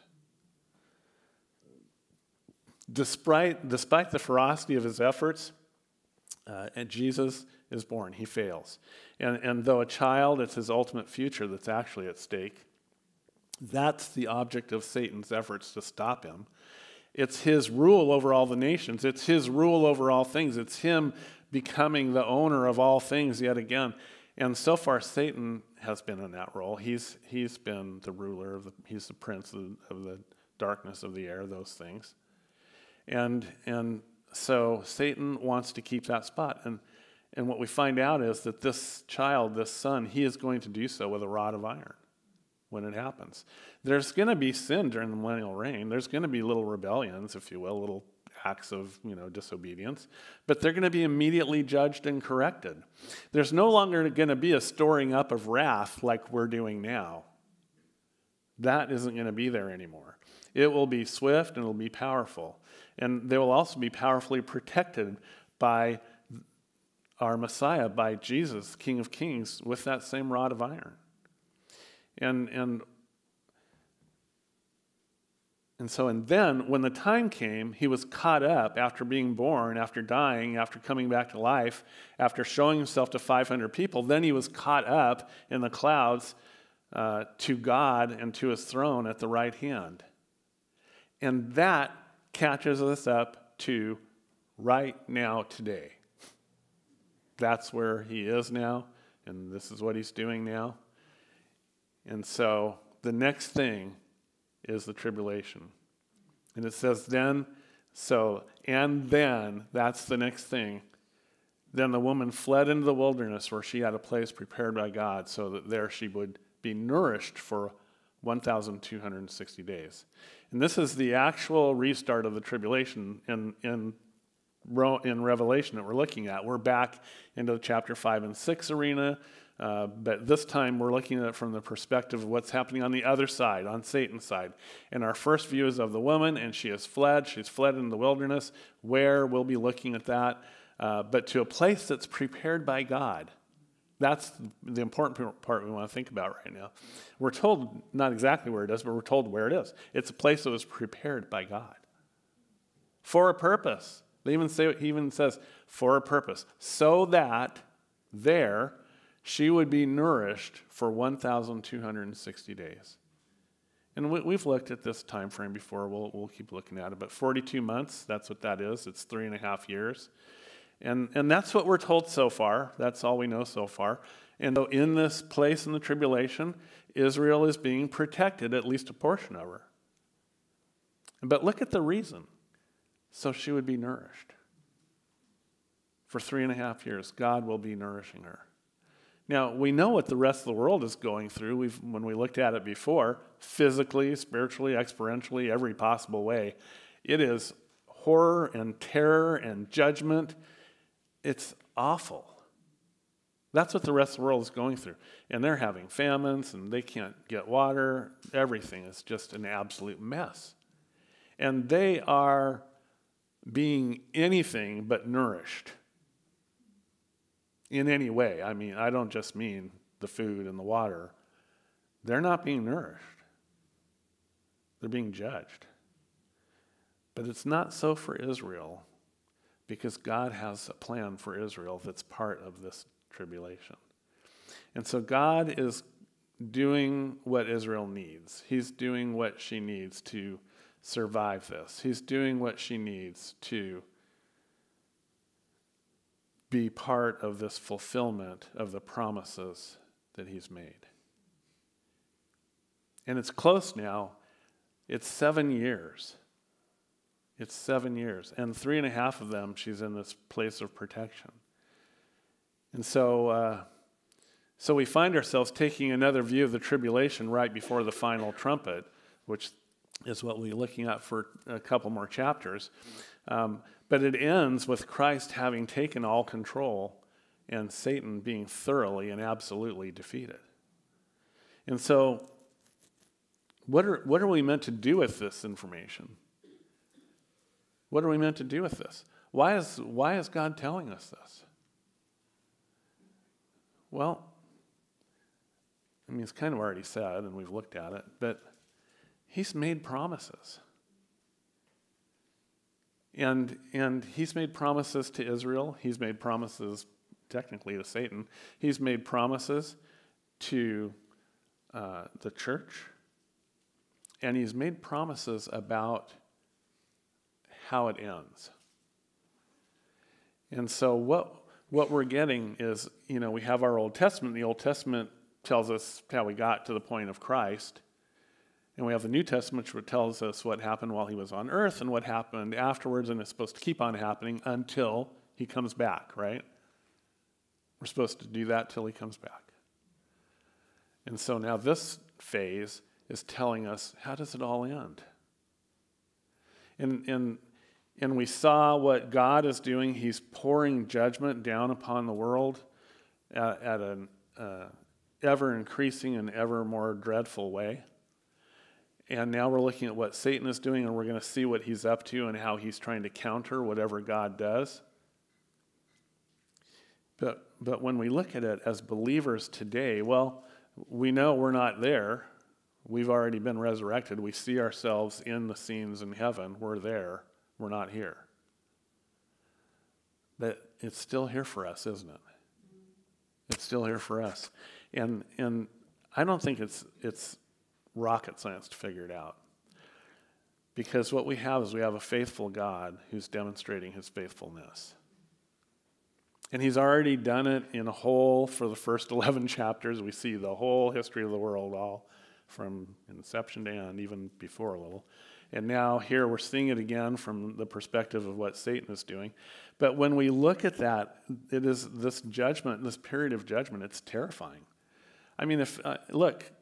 Despite the ferocity of his efforts, and Jesus is born. He fails. And though a child, it's his ultimate future that's actually at stake. That's the object of Satan's efforts to stop him. It's his rule over all the nations. It's his rule over all things. It's him becoming the owner of all things yet again. And so far, Satan has been in that role. He's been the ruler, he's the prince of the darkness of the air, those things. And so Satan wants to keep that spot. And what we find out is that this child, this son, he is going to do so with a rod of iron when it happens. There's going to be sin during the millennial reign. There's going to be little rebellions, if you will, little acts of disobedience. But they're going to be immediately judged and corrected. There's no longer going to be a storing up of wrath like we're doing now. That isn't going to be there anymore. It will be swift and it will be powerful. And they will also be powerfully protected by our Messiah, by Jesus, King of Kings, with that same rod of iron. And then, when the time came, he was caught up after being born, after dying, after coming back to life, after showing himself to 500 people. Then he was caught up in the clouds to God and to his throne at the right hand. And that catches us up to right now, today. That's where he is now, and this is what he's doing now. And so the next thing is the tribulation. And it says then, that's the next thing. Then the woman fled into the wilderness where she had a place prepared by God so that there she would be nourished for 1,260 days. And this is the actual restart of the tribulation in Revelation that we're looking at. We're back into the chapter 5 and 6 arena, but this time we're looking at it from the perspective of what's happening on the other side, on Satan's side. And our first view is of the woman, and she has fled. She's fled in the wilderness, where we'll be looking at that, but to a place that's prepared by God. That's the important part we want to think about right now. We're told not exactly where it is, but we're told where it is. It's a place that was prepared by God for a purpose. He even says, for a purpose, so that there she would be nourished for 1,260 days. And we've looked at this time frame before. We'll keep looking at it. But 42 months, that's what that is. It's 3.5 years. And that's what we're told so far. That's all we know so far. And so in this place in the tribulation, Israel is being protected, at least a portion of her. But look at the reason. So she would be nourished. For 3.5 years, God will be nourishing her. Now, we know what the rest of the world is going through. When we looked at it before, physically, spiritually, experientially, every possible way. It is horror and terror and judgment. It's awful. That's what the rest of the world is going through. And they're having famines, and they can't get water. Everything is just an absolute mess. And they are being anything but nourished in any way. I mean, I don't just mean the food and the water. They're not being nourished. They're being judged. But it's not so for Israel, because God has a plan for Israel that's part of this tribulation. And so God is doing what Israel needs. He's doing what she needs to survive this. He's doing what she needs to be part of this fulfillment of the promises that he's made. And it's close now. It's 7 years. It's 7 years. And 3.5 of them, she's in this place of protection. And so we find ourselves taking another view of the tribulation right before the final trumpet, which is what we'll be looking at for a couple more chapters. But it ends with Christ having taken all control and Satan being thoroughly and absolutely defeated. And so what are we meant to do with this information? What are we meant to do with this? Why is God telling us this? Well, I mean, it's kind of already said, and we've looked at it, but he's made promises. And he's made promises to Israel. He's made promises, technically, to Satan. He's made promises to the church. And he's made promises about how it ends. And so what we're getting is, we have our Old Testament. The Old Testament tells us how we got to the point of Christ. And we have the New Testament, which tells us what happened while he was on earth and what happened afterwards, and it's supposed to keep on happening until he comes back, right? We're supposed to do that till he comes back. And so now this phase is telling us, how does it all end? And we saw what God is doing. He's pouring judgment down upon the world at an ever-increasing and ever more dreadful way. And now we're looking at what Satan is doing, and we're going to see what he's up to and how he's trying to counter whatever God does. But when we look at it as believers today, well, we know we're not there. We've already been resurrected. We see ourselves in the scenes in heaven. We're there. We're not here. But it's still here for us, isn't it? It's still here for us. And I don't think it's rocket science to figure it out. Because what we have is we have a faithful God who's demonstrating his faithfulness. And he's already done it in a whole, for the first 11 chapters. We see the whole history of the world, all from inception to end, even before a little. And now here we're seeing it again from the perspective of what Satan is doing. But when we look at that, it is this judgment, this period of judgment, it's terrifying. I mean, look,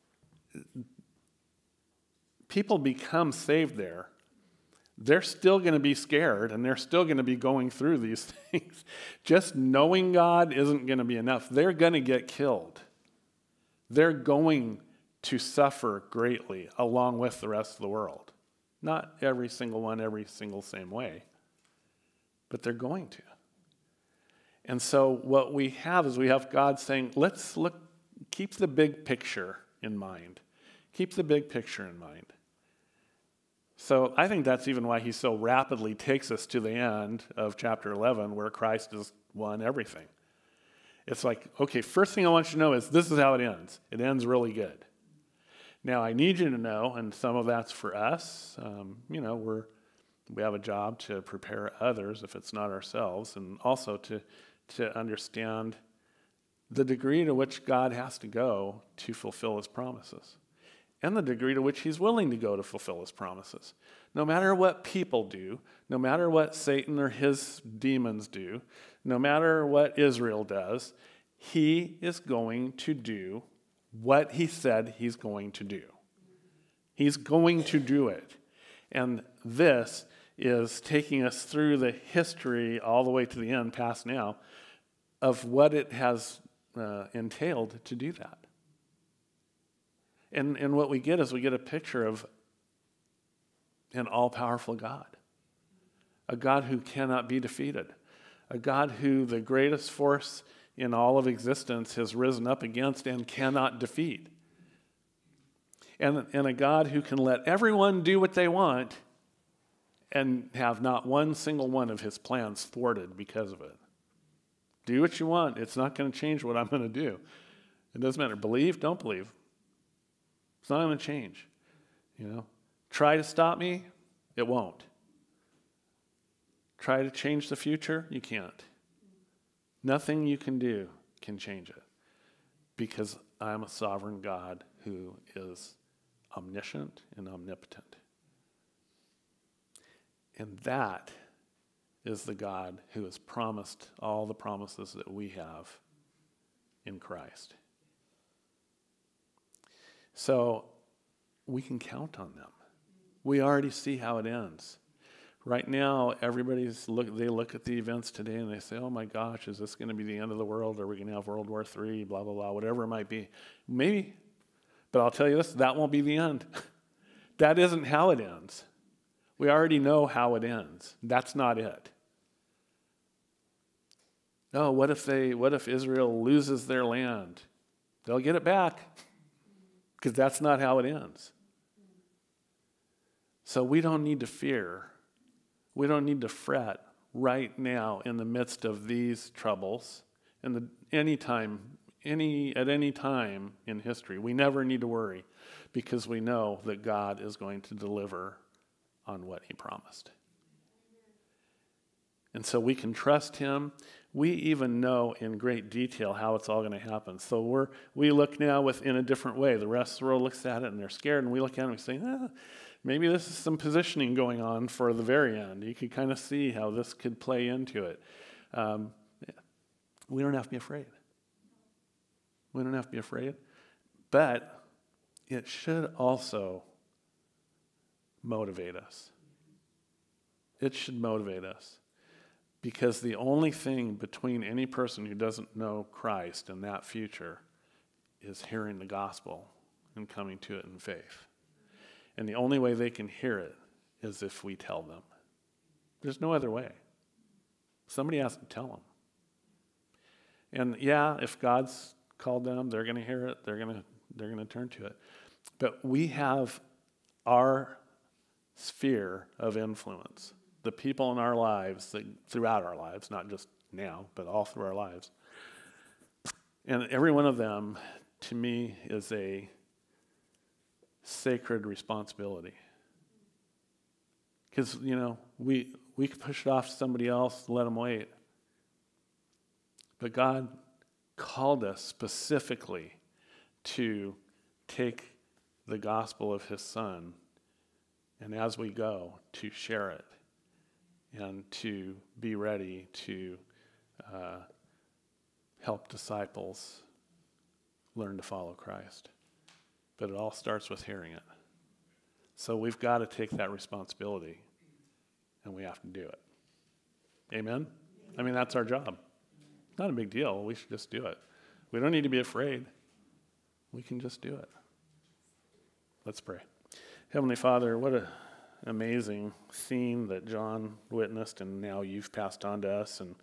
people become saved there. They're still going to be scared, and they're still going to be going through these things. Just knowing God isn't going to be enough. They're going to get killed. They're going to suffer greatly along with the rest of the world. Not every single one, every single same way, but they're going to. And so what we have is we have God saying, let's look, keep the big picture in mind. Keep the big picture in mind. So I think that's even why he so rapidly takes us to the end of chapter 11, where Christ has won everything. It's like, okay, first thing I want you to know is this is how it ends. It ends really good. Now, I need you to know, and some of that's for us, we have a job to prepare others if it's not ourselves, and also to understand the degree to which God has to go to fulfill his promises, and the degree to which he's willing to go to fulfill his promises. No matter what people do, no matter what Satan or his demons do, no matter what Israel does, he is going to do what he said he's going to do. He's going to do it. And this is taking us through the history all the way to the end, past now, of what it has entailed to do that. And what we get is we get a picture of an all-powerful God, a God who cannot be defeated, a God who the greatest force in all of existence has risen up against and cannot defeat, and a God who can let everyone do what they want and have not one single one of his plans thwarted because of it. Do what you want. It's not going to change what I'm going to do. It doesn't matter. Believe, don't believe. It's not going to change. Try to stop me, it won't. Try to change the future, you can't. Nothing you can do can change it, because I'm a sovereign God who is omniscient and omnipotent. And that is the God who has promised all the promises that we have in Christ. So we can count on them. We already see how it ends. Right now, they look at the events today and they say, oh my gosh, is this going to be the end of the world? Are we going to have World War III, blah, blah, blah, whatever it might be. Maybe. But I'll tell you this, that won't be the end. That isn't how it ends. We already know how it ends. That's not it. Oh, what if Israel loses their land? They'll get it back, because that's not how it ends. So we don't need to fear. We don't need to fret right now in the midst of these troubles. At any time in history, we never need to worry, because we know that God is going to deliver on what he promised. And so we can trust him. We even know in great detail how it's all going to happen. So we look now in a different way. The rest of the world looks at it and they're scared, and we look at it and we say, maybe this is some positioning going on for the very end. You could kind of see how this could play into it. We don't have to be afraid. We don't have to be afraid. But it should also motivate us. It should motivate us. Because the only thing between any person who doesn't know Christ and that future is hearing the gospel and coming to it in faith. And the only way they can hear it is if we tell them. There's no other way. Somebody has to tell them. And yeah, if God's called them, they're going to hear it. They're going to turn to it. But we have our sphere of influence. The people in our lives, throughout our lives, not just now, but all through our lives. And every one of them, to me, is a sacred responsibility. Because, we could push it off to somebody else, let them wait. But God called us specifically to take the gospel of his Son, and as we go, to share it. And to be ready to help disciples learn to follow Christ. But it all starts with hearing it. So we've got to take that responsibility, and we have to do it. Amen? I mean, that's our job. Not a big deal. We should just do it. We don't need to be afraid. We can just do it. Let's pray. Heavenly Father, what an amazing scene that John witnessed, and now you've passed on to us, and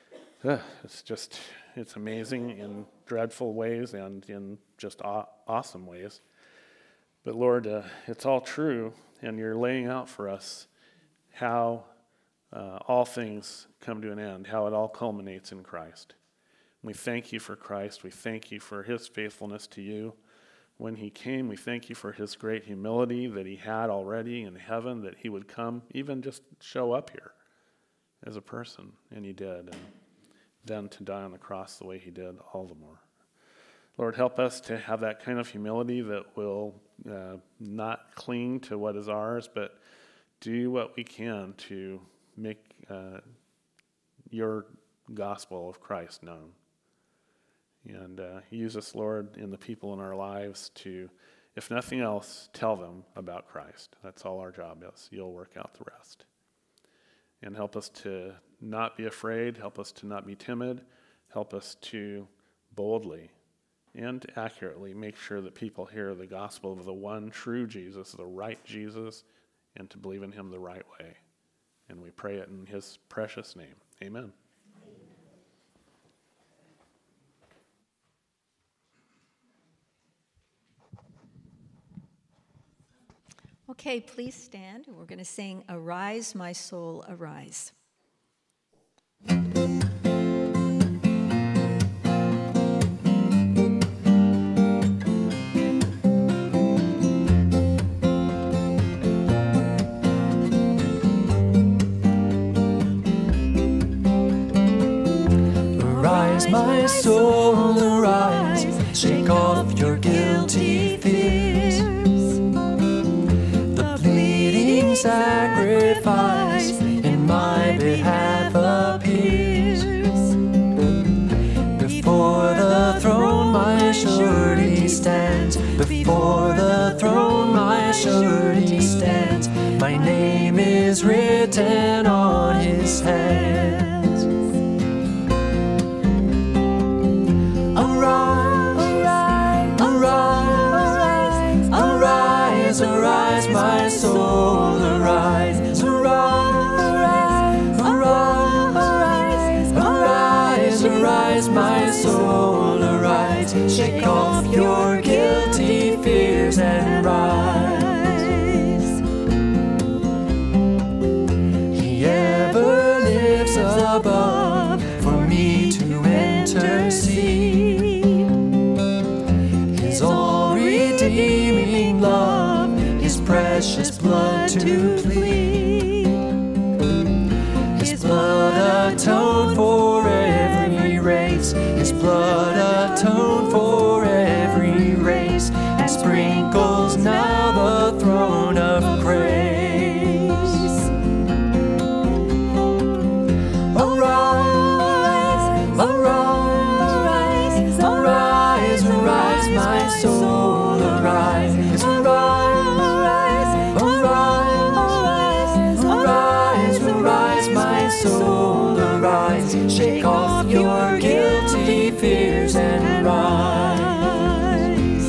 it's amazing in dreadful ways and in just awesome ways. But Lord, it's all true, and you're laying out for us how all things come to an end, how it all culminates in Christ. We thank you for Christ. We thank you for his faithfulness to you. When he came, we thank you for his great humility that he had already in heaven, that he would come, even just show up here as a person, and he did. And then to die on the cross the way he did, all the more. Lord, help us to have that kind of humility that will not cling to what is ours, but do what we can to make your gospel of Christ known. And use us, Lord, in the people in our lives to, if nothing else, tell them about Christ. That's all our job is. You'll work out the rest. And help us to not be afraid. Help us to not be timid. Help us to boldly and accurately make sure that people hear the gospel of the one true Jesus, the right Jesus, and to believe in him the right way. And we pray it in his precious name. Amen. Okay, please stand. We're going to sing Arise, My Soul, Arise. Arise, my soul, arise, shake off your guilty fears. The bleeding sacrifice in my behalf appears. Before the throne my surety stands. Before the throne my surety stands. My name is written on his hands. Arise, my soul, arise, arise, arise, arise, arise, my soul, arise, shake off your guilty fears and rise. He ever lives above for me to intercede. His all-redeeming love, his precious blood to plead. His blood atoned for every race. His blood atoned for every race. And sprinkles now the throne of grace. Arise, arise, arise, arise, my soul, arise, arise, arise, arise, arise, my soul, arise, shake off your guilty fears and rise.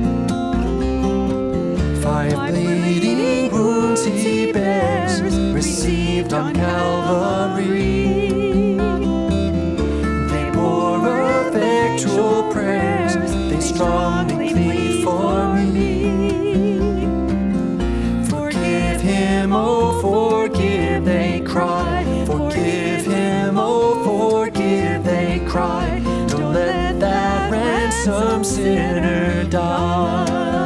5 bleeding wounds he bears, received on Calvary. They bore effectual prayers, they strongly plead for me. Forgive him, oh forgive, they cry. Forgive him, oh forgive, they cry. Don't let that ransomed sinner die.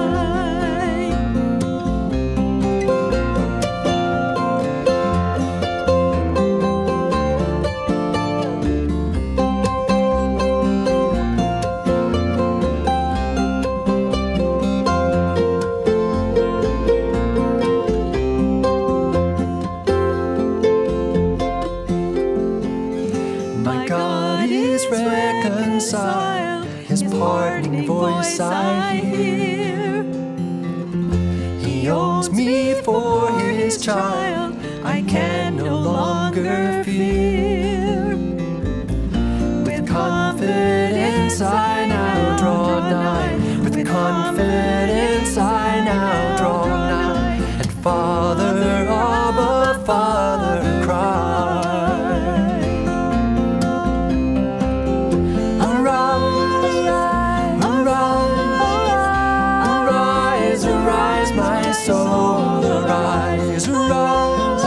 My God is reconciled, his pardoning voice I hear. He owns me for his child, I can no longer fear. With confidence I now draw nigh. With confidence I now draw nigh. And Father, Abba, Father, cry. Soul, arise, arise,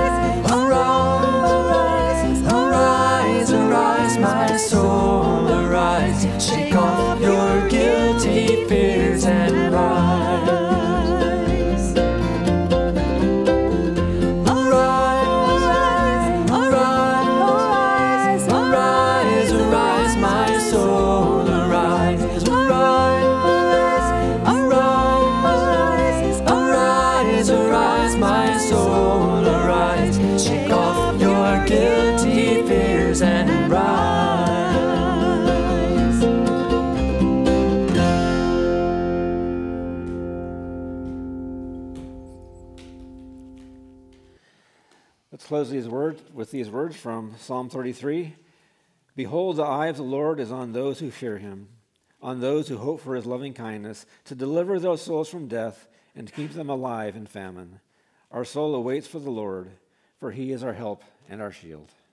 arise, arise, arise, my soul, arise, shake off your guilty fears and rise. Arise, arise, arise, arise, my soul, arise, arise, arise, my soul, arise, shake off your guilty fears and rise. Let's close these words with these words from Psalm 33. Behold, the eye of the Lord is on those who fear him, on those who hope for his loving kindness, to deliver those souls from death and to keep them alive in famine. Our soul awaits for the Lord, for he is our help and our shield.